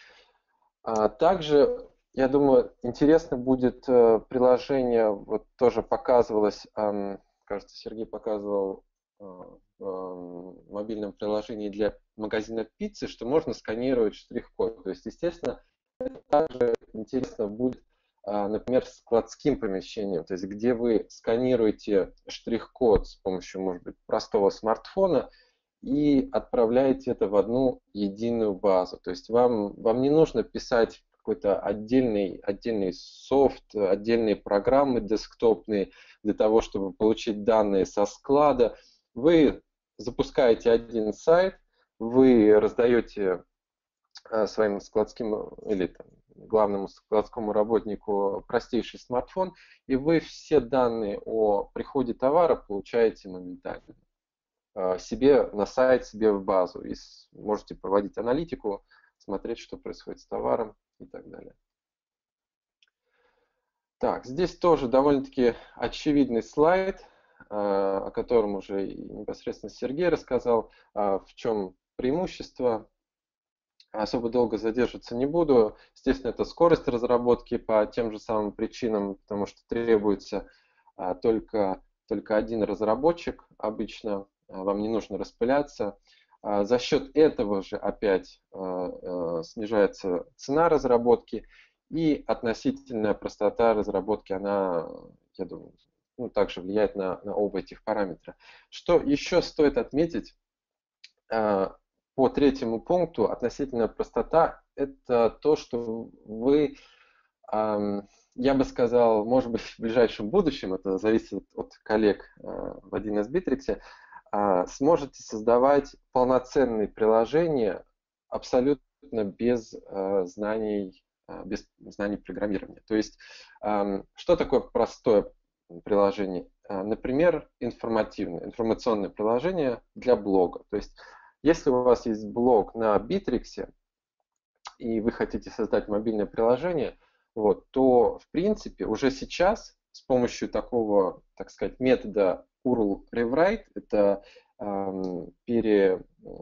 Также, я думаю, интересно будет приложение, вот тоже показывалось, кажется, Сергей показывал в мобильном приложении для магазина пиццы, что можно сканировать штрих-код. То есть, естественно, также интересно будет, например, складским помещением, то есть где вы сканируете штрих-код с помощью, может быть, простого смартфона и отправляете это в одну единую базу. То есть вам, вам не нужно писать какой-то отдельный, отдельный софт, отдельные программы десктопные для того, чтобы получить данные со склада. Вы запускаете один сайт, вы раздаете своим складским или там, главному складскому работнику простейший смартфон, и вы все данные о приходе товара получаете моментально себе на сайт, себе в базу. И можете проводить аналитику, смотреть, что происходит с товаром и так далее. Так, здесь тоже довольно-таки очевидный слайд, о котором уже непосредственно Сергей рассказал, в чем преимущество. Особо долго задерживаться не буду. Естественно, это скорость разработки по тем же самым причинам, потому что требуется только, только один разработчик обычно, вам не нужно распыляться. За счет этого же опять снижается цена разработки, и относительная простота разработки, она, я думаю, ну, также влияет на, на оба этих параметра. Что еще стоит отметить? По третьему пункту, относительная простота, это то, что вы, я бы сказал, может быть, в ближайшем будущем, это зависит от коллег в один эс Bittrex, сможете создавать полноценные приложения абсолютно без знаний, без знаний программирования. То есть, что такое простое приложение? Например, информативное, информационное приложение для блога. То есть, если у вас есть блог на Bittrex, и вы хотите создать мобильное приложение, вот, то, в принципе, уже сейчас с помощью такого, так сказать, метода ю ар эл Rewrite, это э, пере,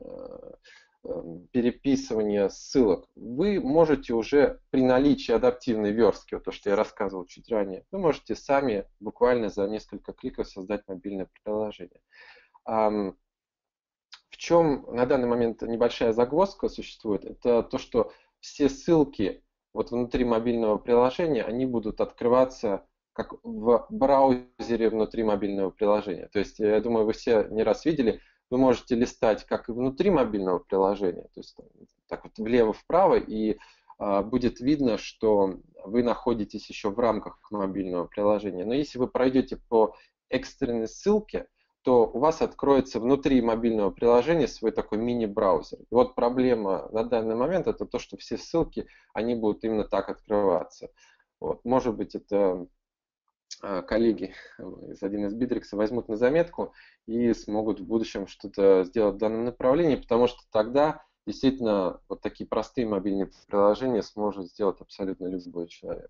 э, переписывание ссылок, вы можете уже при наличии адаптивной верстки, вот то, что я рассказывал чуть ранее, вы можете сами буквально за несколько кликов создать мобильное приложение. Эм, В чем на данный момент небольшая загвоздка существует, это то, что все ссылки вот внутри мобильного приложения, они будут открываться как в браузере внутри мобильного приложения. То есть, я думаю, вы все не раз видели, вы можете листать как и внутри мобильного приложения, то есть так вот влево-вправо, и а, будет видно, что вы находитесь еще в рамках мобильного приложения. Но если вы пройдете по экстренной ссылке, то у вас откроется внутри мобильного приложения свой такой мини-браузер. И вот проблема на данный момент это то, что все ссылки, они будут именно так открываться. Вот. Может быть, это коллеги из один эс Bittrex возьмут на заметку и смогут в будущем что-то сделать в данном направлении, потому что тогда действительно вот такие простые мобильные приложения сможет сделать абсолютно любой человек.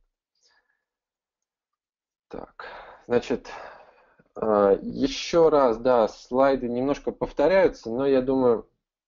Так, значит, еще раз, да, слайды немножко повторяются, но я думаю,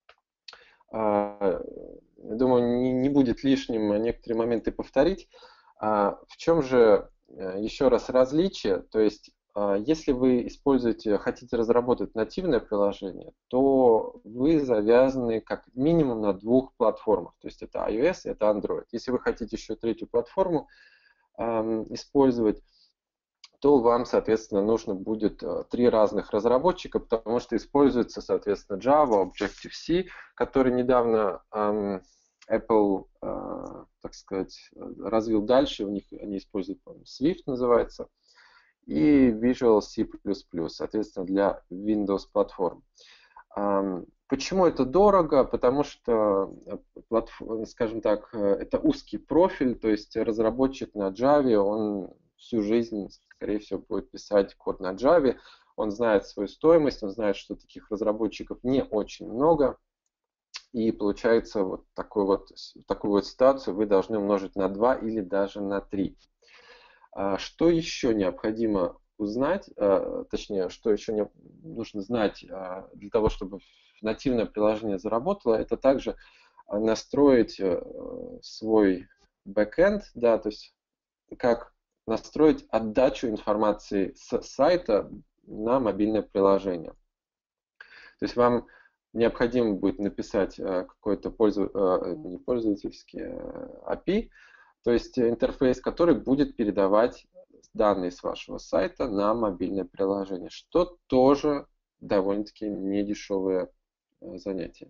я думаю, не, не будет лишним некоторые моменты повторить. В чем же еще раз различие? То есть, если вы используете, хотите разработать нативное приложение, то вы завязаны как минимум на двух платформах. То есть это iOS, это Android. Если вы хотите еще третью платформу использовать, то вам, соответственно, нужно будет три разных разработчика, потому что используется, соответственно, Java, Objective-C, который недавно эм, Apple, э, так сказать, развил дальше. У них они используют, по-моему, Swift называется, и Visual C++, соответственно, для Windows платформ. Эм, почему это дорого? Потому что, скажем так, это узкий профиль, то есть разработчик на Java, он всю жизнь, скорее всего, будет писать код на Java, он знает свою стоимость, он знает, что таких разработчиков не очень много, и получается вот, такой вот такую вот ситуацию вы должны умножить на два или даже на три. Что еще необходимо узнать, точнее, что еще не, нужно знать для того, чтобы нативное приложение заработало, это также настроить свой бэкэнд, да, то есть как настроить отдачу информации с сайта на мобильное приложение. То есть вам необходимо будет написать какой-то пользователь, не пользовательский эй пи ай, то есть интерфейс, который будет передавать данные с вашего сайта на мобильное приложение, что тоже довольно-таки недешевое занятие.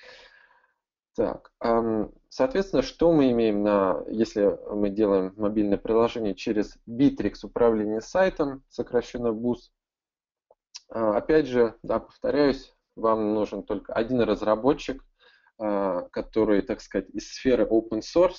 Так, соответственно, что мы имеем, на, если мы делаем мобильное приложение через Bittrex управление сайтом, сокращенно бус. Опять же, да, повторяюсь, вам нужен только один разработчик, который, так сказать, из сферы open source,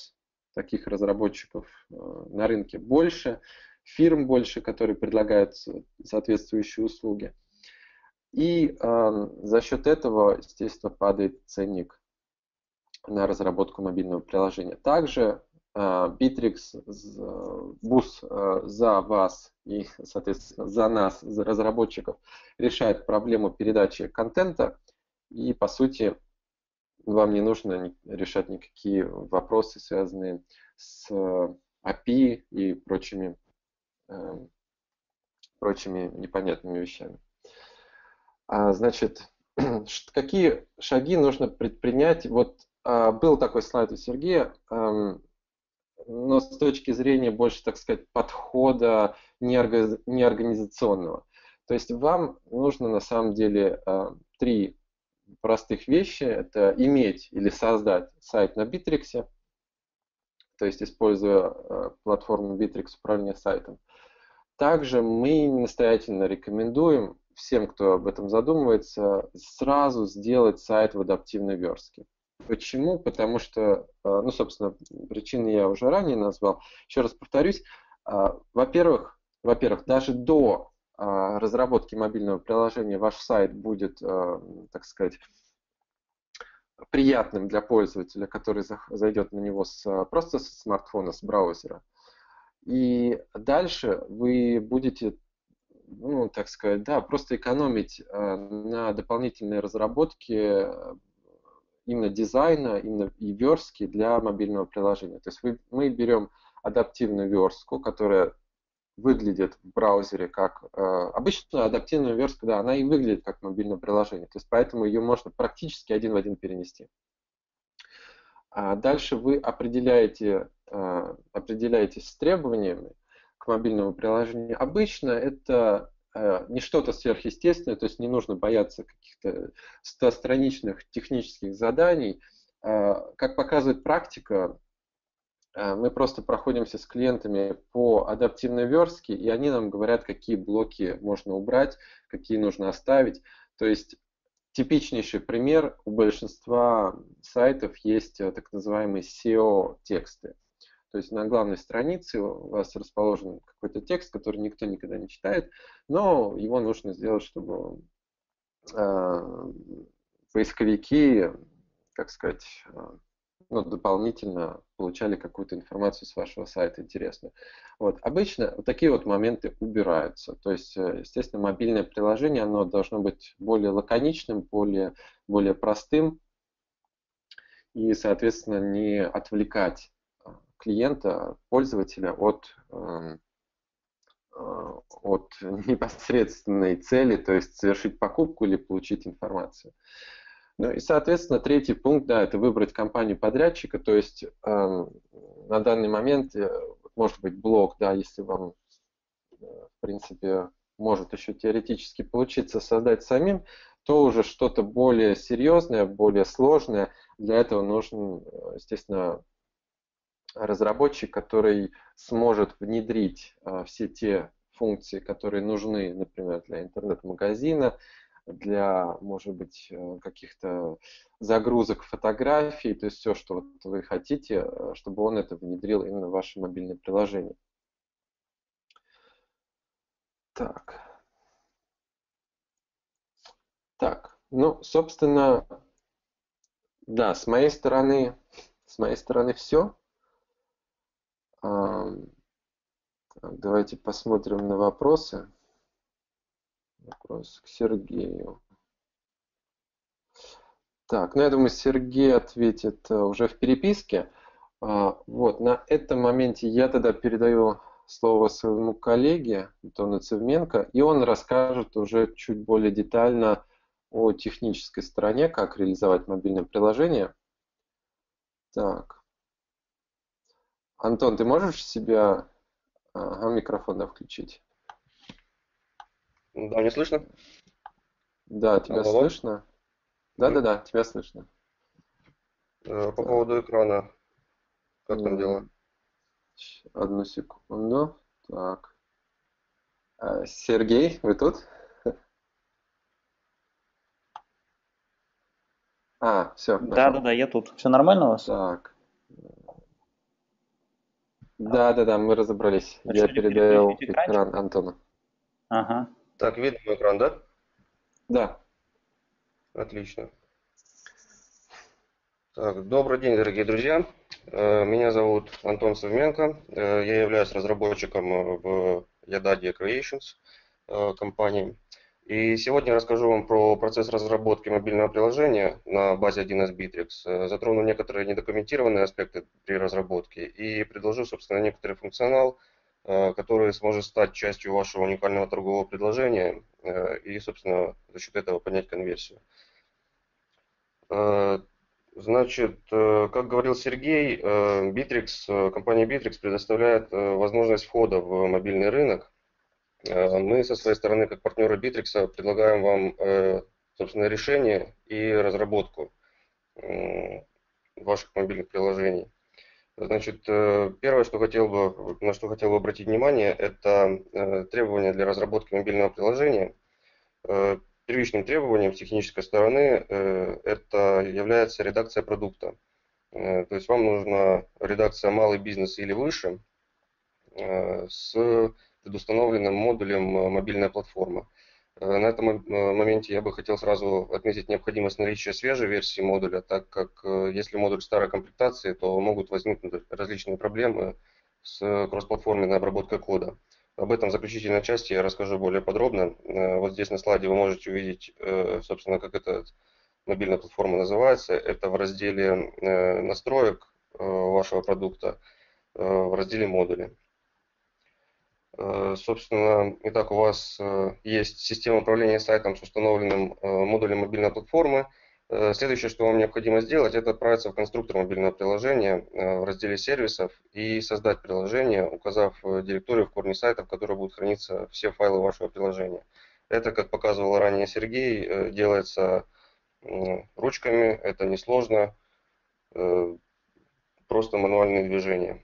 таких разработчиков на рынке больше, фирм больше, которые предлагают соответствующие услуги. И э, за счет этого, естественно, падает ценник на разработку мобильного приложения. Также э, Bittrex, бус э, за вас и, соответственно, за нас, за разработчиков, решает проблему передачи контента. И, по сути, вам не нужно решать никакие вопросы, связанные с эй пи ай и прочими, э, прочими непонятными вещами. А, значит, какие шаги нужно предпринять? Вот а, был такой слайд у Сергея, а, но с точки зрения больше, так сказать, подхода неорганизационного. То есть вам нужно на самом деле а, три простых вещи. Это иметь или создать сайт на Bittrex, то есть используя а, платформу Bittrex управления сайтом. Также мы настоятельно рекомендуем всем, кто об этом задумывается, сразу сделать сайт в адаптивной верстке. Почему? Потому что, ну, собственно, причины я уже ранее назвал. Еще раз повторюсь. Во-первых, во-первых, даже до разработки мобильного приложения ваш сайт будет, так сказать, приятным для пользователя, который зайдет на него с, просто со смартфона, с браузера. И дальше вы будете, ну, так сказать, да, просто экономить э, на дополнительной разработке именно дизайна, именно и верстки для мобильного приложения. То есть вы, мы берем адаптивную верстку, которая выглядит в браузере как... Э, обычно адаптивная верстка, да, она и выглядит как мобильное приложение. То есть поэтому ее можно практически один в один перенести. А дальше вы определяете, э, определяетесь с требованиями к мобильному приложению. Обычно это э, не что-то сверхъестественное, то есть не нужно бояться каких-то стостраничных технических заданий. Э, как показывает практика, э, мы просто проходимся с клиентами по адаптивной верстке, и они нам говорят, какие блоки можно убрать, какие нужно оставить. То есть типичнейший пример: у большинства сайтов есть так называемые сео-тексты. То есть на главной странице у вас расположен какой-то текст, который никто никогда не читает, но его нужно сделать, чтобы э, поисковики, как сказать, ну, дополнительно получали какую-то информацию с вашего сайта интересную. Вот. Обычно вот такие вот моменты убираются. То есть, естественно, мобильное приложение, оно должно быть более лаконичным, более, более простым и, соответственно, не отвлекать клиента, пользователя от, от непосредственной цели, то есть совершить покупку или получить информацию. Ну и, соответственно, третий пункт, да, это выбрать компанию-подрядчика, то есть э, на данный момент, э, может быть, блог, да, если вам, э, в принципе, может еще теоретически получиться создать самим, то уже что-то более серьезное, более сложное. Для этого нужен, естественно, разработчик, который сможет внедрить э, все те функции, которые нужны, например, для интернет-магазина, для, может быть, каких-то загрузок фотографий, то есть все, что вот вы хотите, чтобы он это внедрил именно в ваше мобильное приложение. Так. Так, ну, собственно, да, с моей стороны, с моей стороны все. Давайте посмотрим на вопросы. Вопрос к Сергею. Так, ну я думаю, Сергей ответит уже в переписке. Вот, на этом моменте я тогда передаю слово своему коллеге Антону Цевменко, и он расскажет уже чуть более детально о технической стороне, как реализовать мобильное приложение. Так. Антон, ты можешь себя... Ага, микрофон, да, включить? Да, не слышно? Да, тебя Алло. слышно. Да-да-да, тебя слышно. По так. поводу экрана, как там дело? Одну секунду. Так. Сергей, вы тут? А, все, Да, нашел. да, да, я тут. Все нормально у вас? Так. Да, да, да, мы разобрались. А Я что, не передаю переключить экранчик? экран Антону. Ага. Так, видно мой экран, да? Да. Отлично. Так, добрый день, дорогие друзья. Э, Меня зовут Антон Савменко. Э, Я являюсь разработчиком э, в Yadadi Creations э, компании. И сегодня я расскажу вам про процесс разработки мобильного приложения на базе один эс Bittrex. Э, Затрону некоторые недокументированные аспекты при разработке и предложу, собственно, некоторый функционал, э, который сможет стать частью вашего уникального торгового предложения э, и, собственно, за счет этого поднять конверсию. Э, Значит, э, как говорил Сергей, э, Bittrex, э, компания Bittrex предоставляет э, возможность входа в мобильный рынок. Э, Мы со своей стороны, как партнеры Bittrex, предлагаем вам, э, собственно, решение и разработку м, ваших мобильных приложений. Значит, э, первое, что хотел бы, на что хотел бы обратить внимание, это э, требования для разработки мобильного приложения. Э, Первичным требованием с технической стороны э, это является редакция продукта. Э, То есть вам нужна редакция малый бизнес или выше э, с предустановленным модулем э, мобильная платформа. Э, На этом э, моменте я бы хотел сразу отметить необходимость наличия свежей версии модуля, так как э, если модуль старой комплектации, то могут возникнуть различные проблемы с кроссплатформенной обработкой кода. Об этом в заключительной части я расскажу более подробно. Э, Вот здесь на слайде вы можете увидеть, э, собственно, как эта мобильная платформа называется. Это в разделе э, настроек э, вашего продукта, э, в разделе модули. Э, Собственно, итак, у вас э, есть система управления сайтом с установленным э, модулем мобильной платформы. Э, Следующее, что вам необходимо сделать, это отправиться в конструктор мобильного приложения э, в разделе сервисов и создать приложение, указав э, директорию в корне сайта, в которой будут храниться все файлы вашего приложения. Это, как показывал ранее Сергей, э, делается м, ручками, это несложно, э, просто мануальные движения.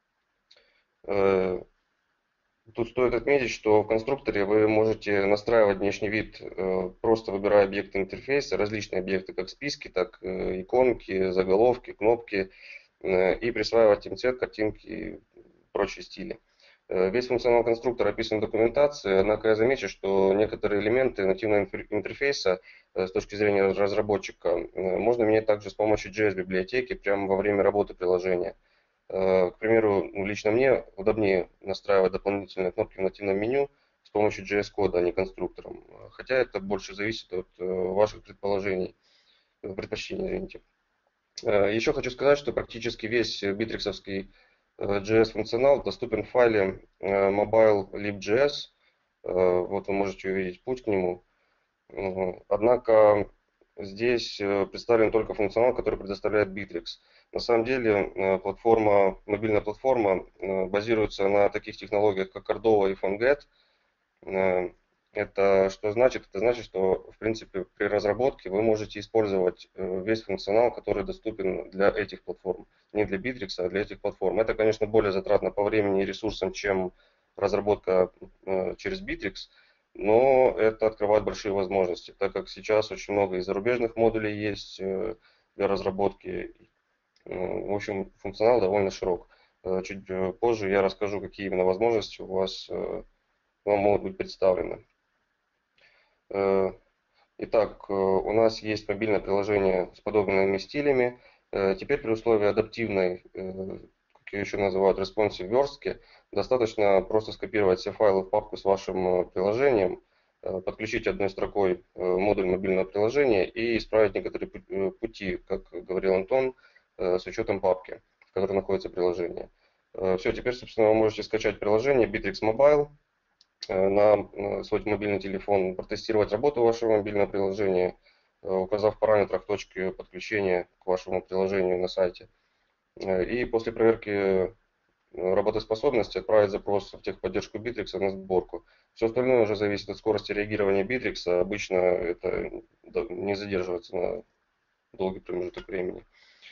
Э, Тут стоит отметить, что в конструкторе вы можете настраивать внешний вид, э, просто выбирая объекты интерфейса, различные объекты, как списки, так э, иконки, заголовки, кнопки, э, и присваивать им цвет, картинки и прочие стили. Э, Весь функционал конструктора описан в документации, однако я замечу, что некоторые элементы нативного интерфейса э, с точки зрения разработчика э, можно менять также с помощью джей эс-библиотеки прямо во время работы приложения. К примеру, ну, лично мне удобнее настраивать дополнительные кнопки в нативном меню с помощью джей эс-кода, а не конструктором. Хотя это больше зависит от э, ваших предположений, э, предпочтений, извините. Э, Еще хочу сказать, что практически весь битриксовский джей эс-функционал доступен в файле э, mobile.lib.js. Э, Вот вы можете увидеть путь к нему. Мгм. Однако здесь э, представлен только функционал, который предоставляет Bittrex. На самом деле э, платформа, мобильная платформа э, базируется на таких технологиях, как Cordova и PhoneGet. Э, Это что значит? Это значит, что в принципе при разработке вы можете использовать э, весь функционал, который доступен для этих платформ. Не для Bittrex, а для этих платформ. Это, конечно, более затратно по времени и ресурсам, чем разработка э, через Bittrex, но это открывает большие возможности, так как сейчас очень много и зарубежных модулей есть э, для разработки. Э, В общем, функционал довольно широк. Э, Чуть э, позже я расскажу, какие именно возможности у вас э, вам могут быть представлены. Э, Итак, э, у нас есть мобильное приложение с подобными стилями. Э, Теперь при условии адаптивной, э, как ее еще называют, responsive верстки, достаточно просто скопировать все файлы в папку с вашим э, приложением, э, подключить одной строкой э, модуль мобильного приложения и исправить некоторые пу- э, пути, как говорил Антон, э, с учетом папки, в которой находится приложение. Э, Все, теперь, собственно, вы можете скачать приложение Bittrex Mobile э, на э, свой мобильный телефон, протестировать работу вашего мобильного приложения, э, указав в параметрах точки подключения к вашему приложению на сайте. Э, И после проверки э, работоспособности отправить запрос в техподдержку Bittrex на сборку. Все остальное уже зависит от скорости реагирования Bittrex. Обычно это да, не задерживается на долгий промежуток времени.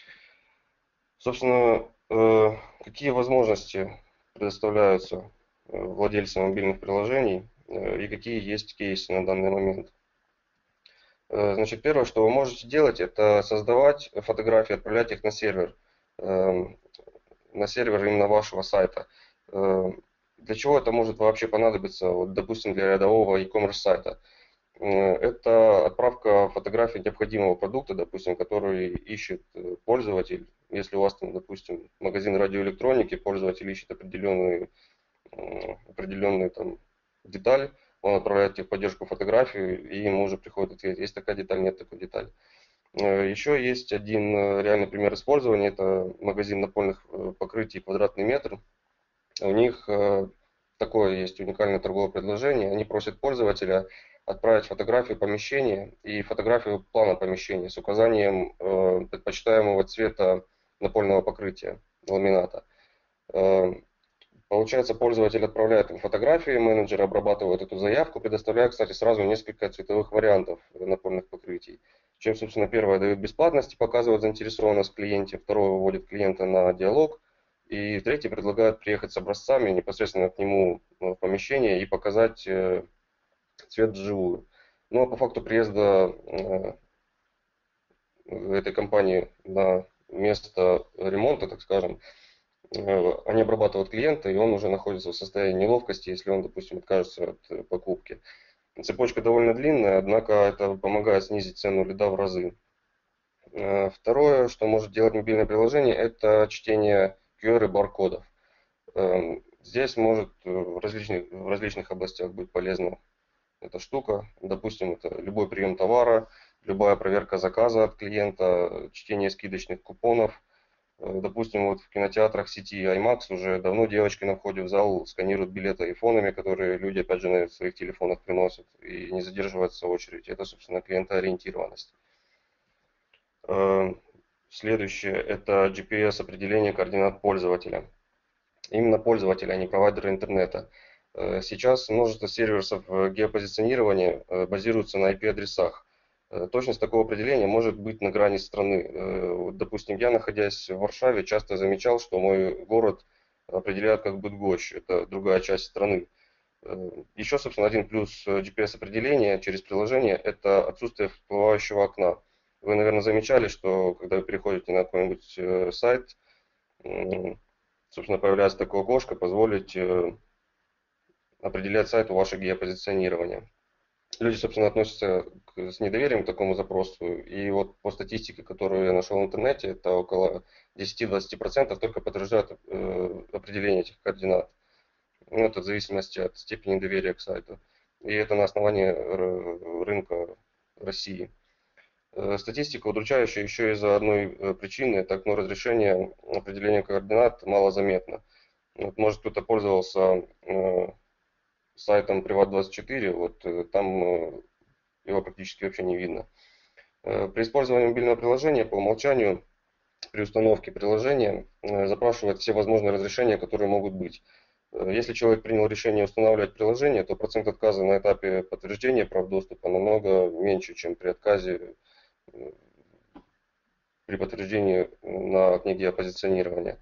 Собственно, э, какие возможности предоставляются э, владельцам мобильных приложений э, и какие есть кейсы на данный момент. Э, Значит, первое, что вы можете делать, это создавать фотографии, отправлять их на сервер. Эм, на сервер именно вашего сайта. Для чего это может вообще понадобиться, вот, допустим, для рядового e-commerce сайта? Это отправка фотографий необходимого продукта, допустим, который ищет пользователь. Если у вас там, допустим, магазин радиоэлектроники, пользователь ищет определенную, определенную там деталь, он отправляет тебе в поддержку фотографию, и ему уже приходит ответ, есть такая деталь, нет такой детали. Еще есть один реальный пример использования, это магазин напольных покрытий «Квадратный метр». У них такое есть уникальное торговое предложение, они просят пользователя отправить фотографию помещения и фотографию плана помещения с указанием предпочитаемого цвета напольного покрытия, ламината. Получается, пользователь отправляет им фотографии, менеджер обрабатывает эту заявку, предоставляя, кстати, сразу несколько цветовых вариантов напольных покрытий. Чем, собственно, первое дает бесплатность и показывает заинтересованность в клиенте, второе выводит клиента на диалог, и третий предлагает приехать с образцами непосредственно к нему в помещение и показать цвет вживую. Ну а по факту приезда этой компании на место ремонта, так скажем, они обрабатывают клиента, и он уже находится в состоянии неловкости, если он, допустим, откажется от покупки. Цепочка довольно длинная, однако это помогает снизить цену лида в разы. Второе, что может делать мобильное приложение, это чтение ку ар и баркодов. Здесь может в различных, в различных областях быть полезна эта штука. Допустим, это любой прием товара, любая проверка заказа от клиента, чтение скидочных купонов. Допустим, вот в кинотеатрах сети IMAX уже давно девочки на входе в зал сканируют билеты айфонами, которые люди, опять же, на своих телефонах приносят, и не задерживаются в очереди. Это, собственно, клиентоориентированность. Следующее – это джи пи эс-определение координат пользователя. Именно пользователя, а не провайдера интернета. Сейчас множество сервисов геопозиционирования базируются на ай пи-адресах. Точность такого определения может быть на грани страны. Допустим, я, находясь в Варшаве, часто замечал, что мой город определяют как Быдгощ, это другая часть страны. Еще, собственно, один плюс джи пи эс-определения через приложение – это отсутствие всплывающего окна. Вы, наверное, замечали, что когда вы переходите на какой-нибудь сайт, собственно, появляется такое окошко, позволить определять сайту ваше геопозиционирование. Люди, собственно, относятся к, с недоверием к такому запросу. И вот по статистике, которую я нашел в интернете, это около десять-двадцать процентов только подтверждают э, определение этих координат. Ну, это в зависимости от степени доверия к сайту. И это на основании рынка России. Статистика удручающая еще из-за одной причины, так как разрешение определения координат малозаметно. Вот, может, кто-то пользовался э, сайтом Приват двадцать четыре, вот э, там э, его практически вообще не видно. Э, при использовании мобильного приложения по умолчанию при установке приложения э, запрашивает все возможные разрешения, которые могут быть. Э, если человек принял решение устанавливать приложение, то процент отказа на этапе подтверждения прав доступа намного меньше, чем при отказе при подтверждении на окне геопозиционирования.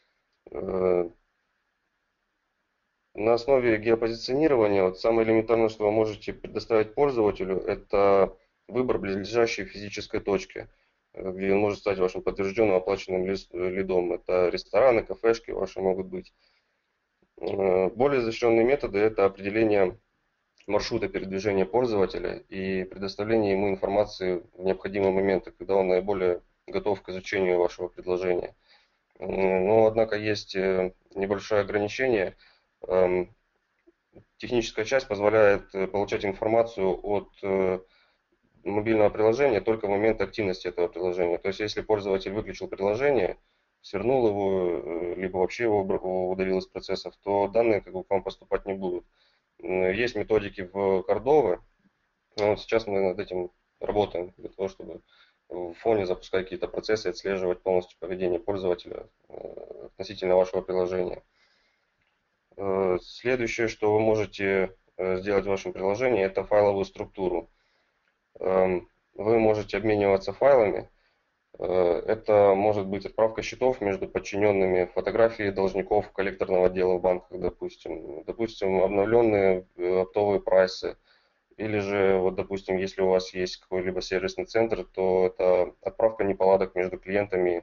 На основе геопозиционирования вот самое элементарное, что вы можете предоставить пользователю, это выбор близлежащей физической точки, где он может стать вашим подтвержденным оплаченным лидом. Это рестораны, кафешки ваши могут быть. Более изощренные методы – это определение маршрута передвижения пользователя и предоставление ему информации в необходимые моменты, когда он наиболее готов к изучению вашего предложения. Но, однако, есть небольшое ограничение. Техническая часть позволяет получать информацию от мобильного приложения только в момент активности этого приложения. То есть, если пользователь выключил приложение, свернул его, либо вообще его удалил из процессов, то данные как бы к вам поступать не будут. Есть методики в Cordova, но вот сейчас мы над этим работаем, для того, чтобы в фоне запускать какие-то процессы и отслеживать полностью поведение пользователя относительно вашего приложения. Следующее, что вы можете сделать в вашем приложении, это файловую структуру. Вы можете обмениваться файлами. Это может быть отправка счетов между подчиненными, фотографии должников коллекторного отдела в банках, допустим, допустим, обновленные оптовые прайсы, или же, вот, допустим, если у вас есть какой-либо сервисный центр, то это отправка неполадок между клиентами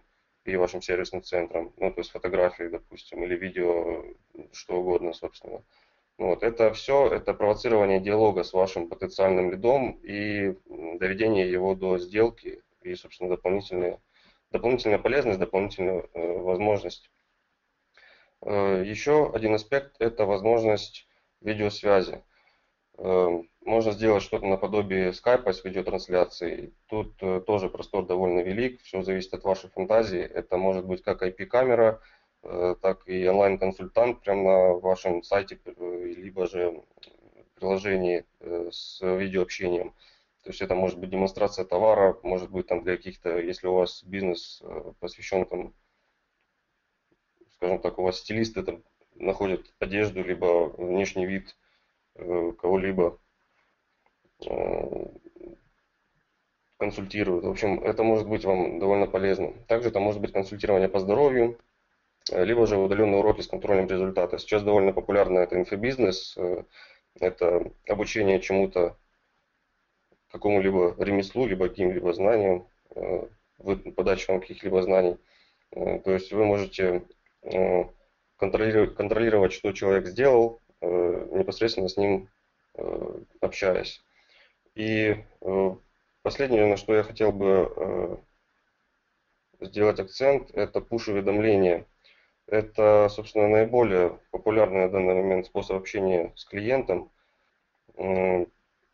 и вашим сервисным центром, ну, то есть фотографии, допустим, или видео, что угодно, собственно. Вот, это все, это провоцирование диалога с вашим потенциальным лидом и доведение его до сделки и, собственно, дополнительные, дополнительная полезность, дополнительная э, возможность. Э, еще один аспект – это возможность видеосвязи. Э, можно сделать что-то наподобие скайпа с видеотрансляцией. Тут э, тоже простор довольно велик, все зависит от вашей фантазии. Это может быть как ай пи-камера, так и онлайн-консультант прямо на вашем сайте, либо же приложении с видеообщением. То есть это может быть демонстрация товара, может быть там для каких-то, если у вас бизнес посвящен там, скажем так, у вас стилисты там находят одежду, либо внешний вид кого-либо, консультируют. В общем, это может быть вам довольно полезно. Также это может быть консультирование по здоровью, либо же удаленные уроки с контролем результата. Сейчас довольно популярно это инфобизнес, это обучение чему-то, какому-либо ремеслу, либо каким-либо знаниям, подача вам каких-либо знаний. То есть вы можете контролировать, контролировать, что человек сделал, непосредственно с ним общаясь. И последнее, на что я хотел бы сделать акцент, это пуш-уведомления. Это, собственно, наиболее популярный на данный момент способ общения с клиентом. Вы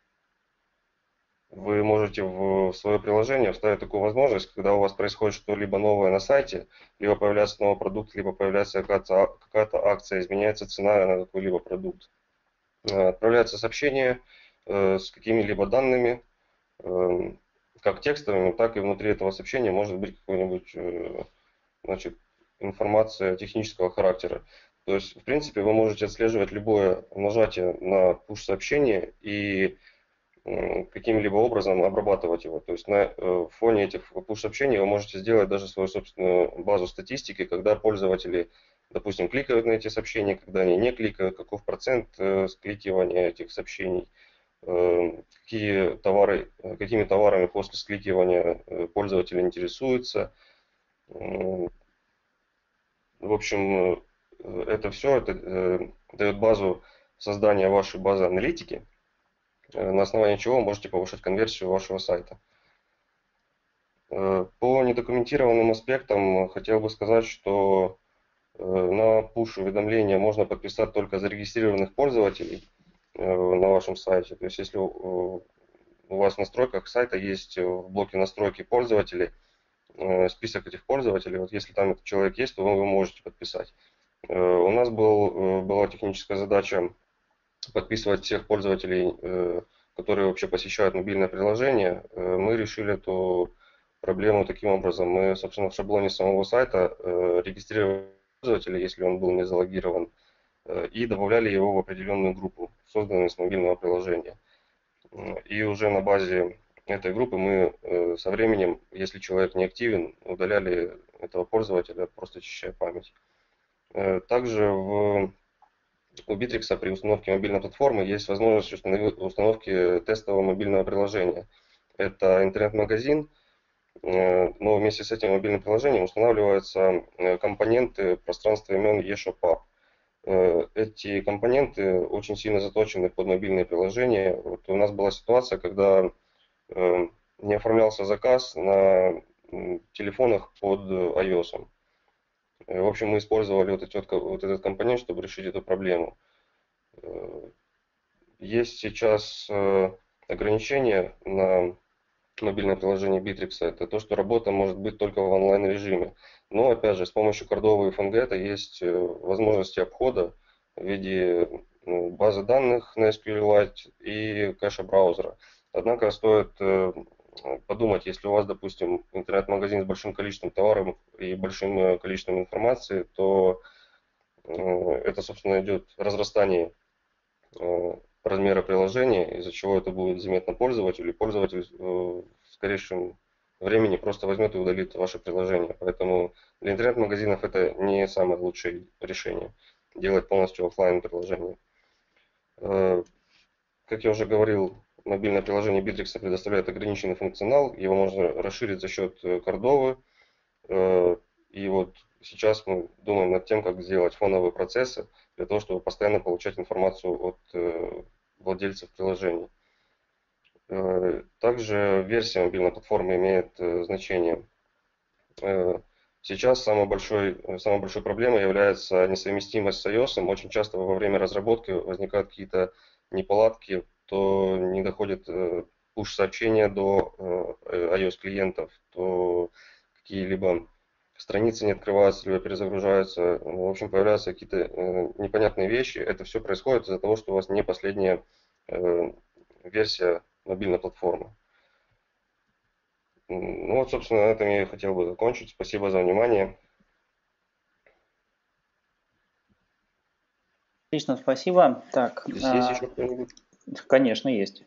можете в свое приложение вставить такую возможность, когда у вас происходит что-либо новое на сайте, либо появляется новый продукт, либо появляется какая-то, какая-то акция, изменяется цена на какой-либо продукт. Отправляется сообщение с какими-либо данными, как текстовыми, так и внутри этого сообщения может быть какой-нибудь, значит, информация технического характера. То есть, в принципе, вы можете отслеживать любое нажатие на push-сообщение и каким-либо образом обрабатывать его. То есть на фоне этих push-сообщений вы можете сделать даже свою собственную базу статистики, когда пользователи, допустим, кликают на эти сообщения, когда они не кликают, каков процент скликивания этих сообщений, какие товары, какими товарами после скликивания пользователи интересуются. В общем, это все это, э, дает базу создания вашей базы аналитики, э, на основании чего вы можете повышать конверсию вашего сайта. Э, по недокументированным аспектам хотел бы сказать, что э, на push-уведомления можно подписать только зарегистрированных пользователей э, на вашем сайте. То есть, если у вас в настройках сайта есть в блоке настройки пользователей, список этих пользователей, вот если там этот человек есть, то вы можете подписать. У нас был, была техническая задача подписывать всех пользователей, которые вообще посещают мобильное приложение. Мы решили эту проблему таким образом. Мы, собственно, в шаблоне самого сайта регистрировали пользователя, если он был не залогирован, и добавляли его в определенную группу, созданную с мобильного приложения. И уже на базе этой группы мы со временем, если человек не активен, удаляли этого пользователя, просто очищая память. Также в, у Bittrex при установке мобильной платформы есть возможность установки тестового мобильного приложения. Это интернет-магазин, но вместе с этим мобильным приложением устанавливаются компоненты пространства имен eShop. Эти компоненты очень сильно заточены под мобильные приложения. Вот у нас была ситуация, когда не оформлялся заказ на телефонах под iOS. В общем, мы использовали вот, эти, вот этот компонент, чтобы решить эту проблему. Есть сейчас ограничения на мобильное приложение Bittrex. Это то, что работа может быть только в онлайн-режиме. Но, опять же, с помощью Cordova и Fangeta есть возможности обхода в виде базы данных на эс кью эль Lite и кэша браузера. Однако стоит подумать, если у вас, допустим, интернет-магазин с большим количеством товаров и большим количеством информации, то это, собственно, идет разрастание размера приложения, из-за чего это будет заметно пользователю, и пользователь в скорейшем времени просто возьмет и удалит ваше приложение. Поэтому для интернет-магазинов это не самое лучшее решение, делать полностью офлайн приложение. Как я уже говорил, мобильное приложение Bittrex предоставляет ограниченный функционал, его можно расширить за счет Cordova И вот сейчас мы думаем над тем, как сделать фоновые процессы для того, чтобы постоянно получать информацию от владельцев приложений. Также версия мобильной платформы имеет значение. Сейчас самой большой, самой большой проблемой является несовместимость с iOS. Очень часто во время разработки возникают какие-то неполадки, то не доходит push-сообщения до iOS-клиентов, то какие-либо страницы не открываются, либо перезагружаются. В общем, появляются какие-то непонятные вещи. Это все происходит из-за того, что у вас не последняя версия мобильной платформы. Ну вот, собственно, на этом я и хотел бы закончить. Спасибо за внимание. Отлично, спасибо. Так, Здесь есть еще кто-нибудь? Конечно, есть.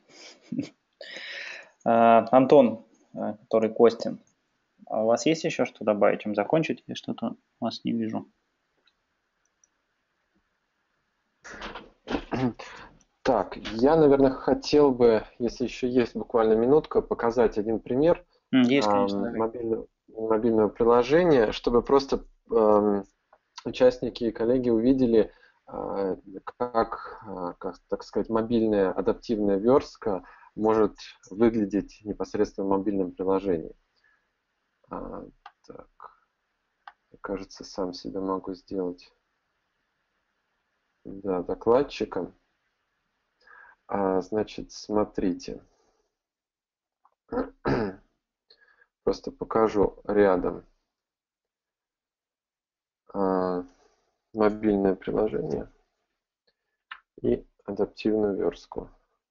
Антон, который Костин, а у вас есть еще что добавить, чем закончить? Я что-то вас не вижу. Так, я, наверное, хотел бы, если еще есть буквально минутка, показать один пример есть, конечно, мобильного, мобильного приложения, чтобы просто э, участники и коллеги увидели, э, как, как, так сказать, мобильная адаптивная верстка может выглядеть непосредственно в мобильном приложении. А, так, кажется, сам себя могу сделать, да, докладчиком. А, значит, смотрите. Просто покажу рядом а, мобильное приложение и адаптивную верстку.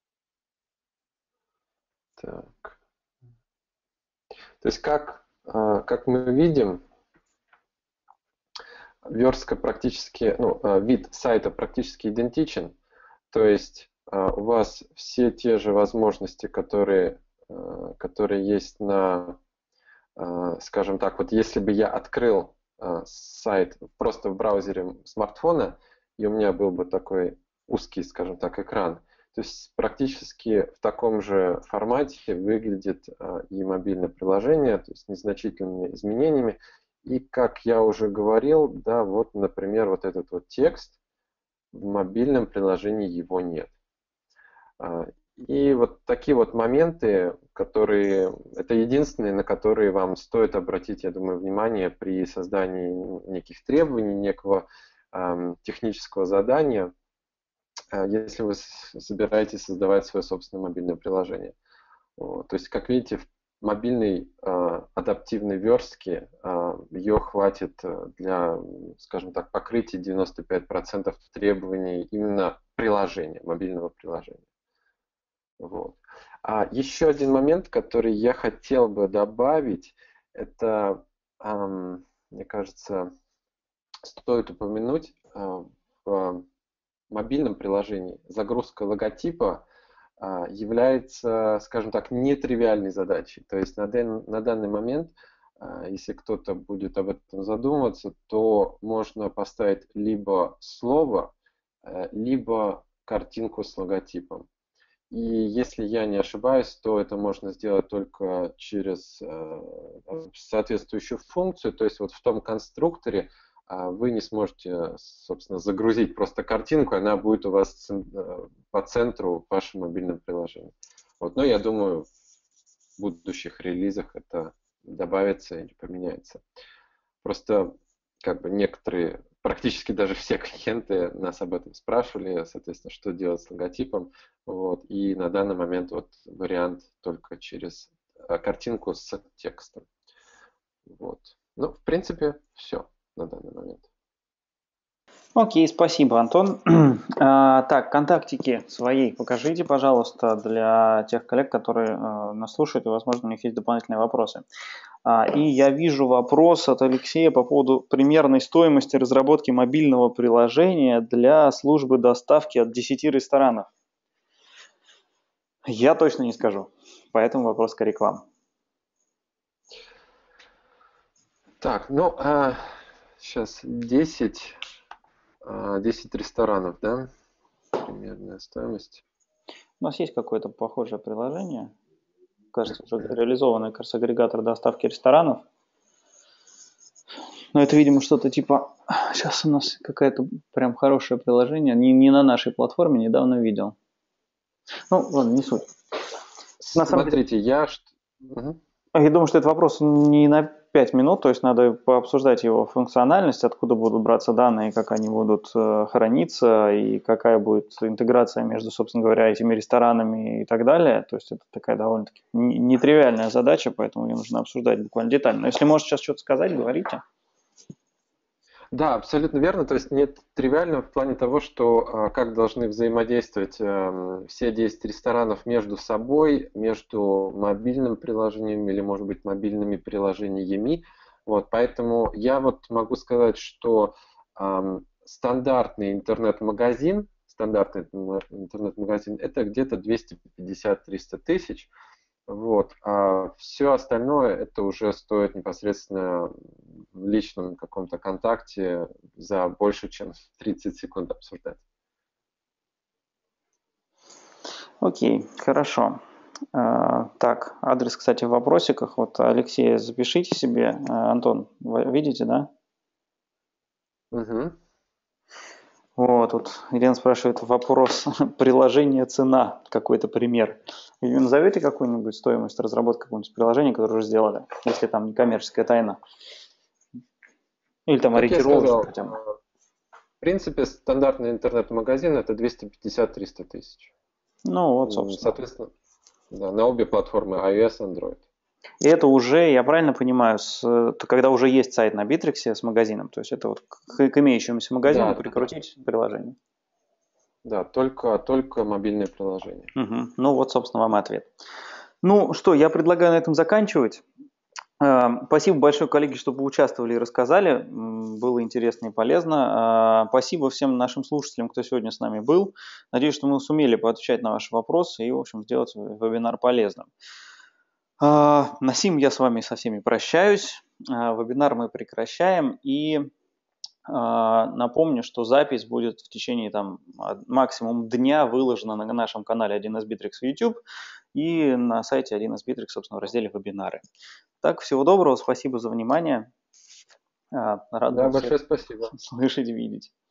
Так. То есть, как, а, как мы видим, верстка практически, ну, вид сайта практически идентичен. То есть у вас все те же возможности, которые, которые есть на, скажем так, вот если бы я открыл сайт просто в браузере смартфона, и у меня был бы такой узкий, скажем так, экран, то есть практически в таком же формате выглядит и мобильное приложение, то есть незначительными изменениями. И как я уже говорил, да, вот, например, вот этот вот текст, в мобильном приложении его нет. И вот такие вот моменты, которые, это единственные, на которые вам стоит обратить, я думаю, внимание при создании неких требований, некого э, технического задания, э, если вы собираетесь создавать свое собственное мобильное приложение. Вот. То есть, как видите, в мобильной э, адаптивной верстке э, ее хватит для, скажем так, покрытия девяноста пяти процентов требований именно приложения, мобильного приложения. Вот. А еще один момент, который я хотел бы добавить, это, э, мне кажется, стоит упомянуть, э, в мобильном приложении загрузка логотипа является, скажем так, нетривиальной задачей. То есть на, дан, на данный момент, если кто-то будет об этом задумываться, то можно поставить либо слово, либо картинку с логотипом. И если я не ошибаюсь, то это можно сделать только через соответствующую функцию. То есть вот в том конструкторе вы не сможете, собственно, загрузить просто картинку, она будет у вас по центру в вашем мобильном приложении. Вот. Но я думаю, в будущих релизах это добавится или поменяется. Просто как бы некоторые, практически даже все клиенты нас об этом спрашивали, соответственно, что делать с логотипом. Вот. И на данный момент вот вариант только через картинку с текстом. Вот. Ну, в принципе, все на данный момент. Окей, спасибо, Антон. а, так, контактики свои покажите, пожалуйста, для тех коллег, которые а, нас слушают, и, возможно, у них есть дополнительные вопросы. А, и я вижу вопрос от Алексея по поводу примерной стоимости разработки мобильного приложения для службы доставки от десяти ресторанов. Я точно не скажу, поэтому вопрос скорее к вам. Так, ну, а, сейчас десять, десять ресторанов, да? Примерная стоимость. У нас есть какое-то похожее приложение, кажется, уже реализованный как агрегатор доставки ресторанов. Но это, видимо, что-то типа... Сейчас у нас какое-то прям хорошее приложение. Не, не на нашей платформе, недавно видел. Ну, ладно, не суть. На самом деле, Смотрите, я... ш- Мгм. я думаю, что это вопрос не на пять минут, то есть надо пообсуждать его функциональность, откуда будут браться данные, как они будут э, храниться и какая будет интеграция между, собственно говоря, этими ресторанами и так далее. То есть это такая довольно-таки не- нетривиальная задача, поэтому ее нужно обсуждать буквально детально. Но если можете сейчас что-то сказать, говорите. Да, абсолютно верно. То есть нет тривиально в плане того, что а, как должны взаимодействовать эм, все десять ресторанов между собой, между мобильным приложением или, может быть, мобильными приложениями. Вот, поэтому я вот могу сказать, что ам, стандартный интернет-магазин, стандартный м- интернет-магазин, это где-то двести пятьдесят - триста тысяч. Вот. А все остальное это уже стоит непосредственно в личном каком-то контакте за больше, чем тридцать секунд обсуждать. Окей, хорошо. А, Так, адрес, кстати, в вопросиках. Вот, Алексей, запишите себе. А, Антон, вы видите, да? Мгм. Вот, тут Елена спрашивает вопрос приложение цена, какой-то пример. И назовете какую-нибудь стоимость разработки какого-нибудь приложения, которое уже сделали, если там не коммерческая тайна, или там Как я ориентировочно сказал, хотя бы. в принципе, стандартный интернет-магазин это двести пятьдесят - триста тысяч. Ну вот, М, собственно. Соответственно, да, на обе платформы iOS и Android. И это уже, я правильно понимаю, с, то когда уже есть сайт на Битриксе с магазином, то есть это вот к, к имеющемуся магазину Да, да, прикрутить приложение. да, только, только мобильное приложение. Мгм. Ну вот, собственно, вам и ответ. Ну что, я предлагаю на этом заканчивать. Э, Спасибо большое, коллеги, что поучаствовали и рассказали. М, Было интересно и полезно. Э, Спасибо всем нашим слушателям, кто сегодня с нами был. Надеюсь, что мы сумели поотвечать на ваши вопросы и, в общем, сделать вебинар полезным. Э, На сим я с вами со всеми прощаюсь. Э, Вебинар мы прекращаем. И э, напомню, что запись будет в течение там, од- максимум дня выложена на нашем канале один эс Bittrex в YouTube и на сайте один эс Bittrex, собственно, в разделе «Вебинары». Так, всего доброго, спасибо за внимание. А, Рад Да, был всех большое спасибо. слышать и видеть.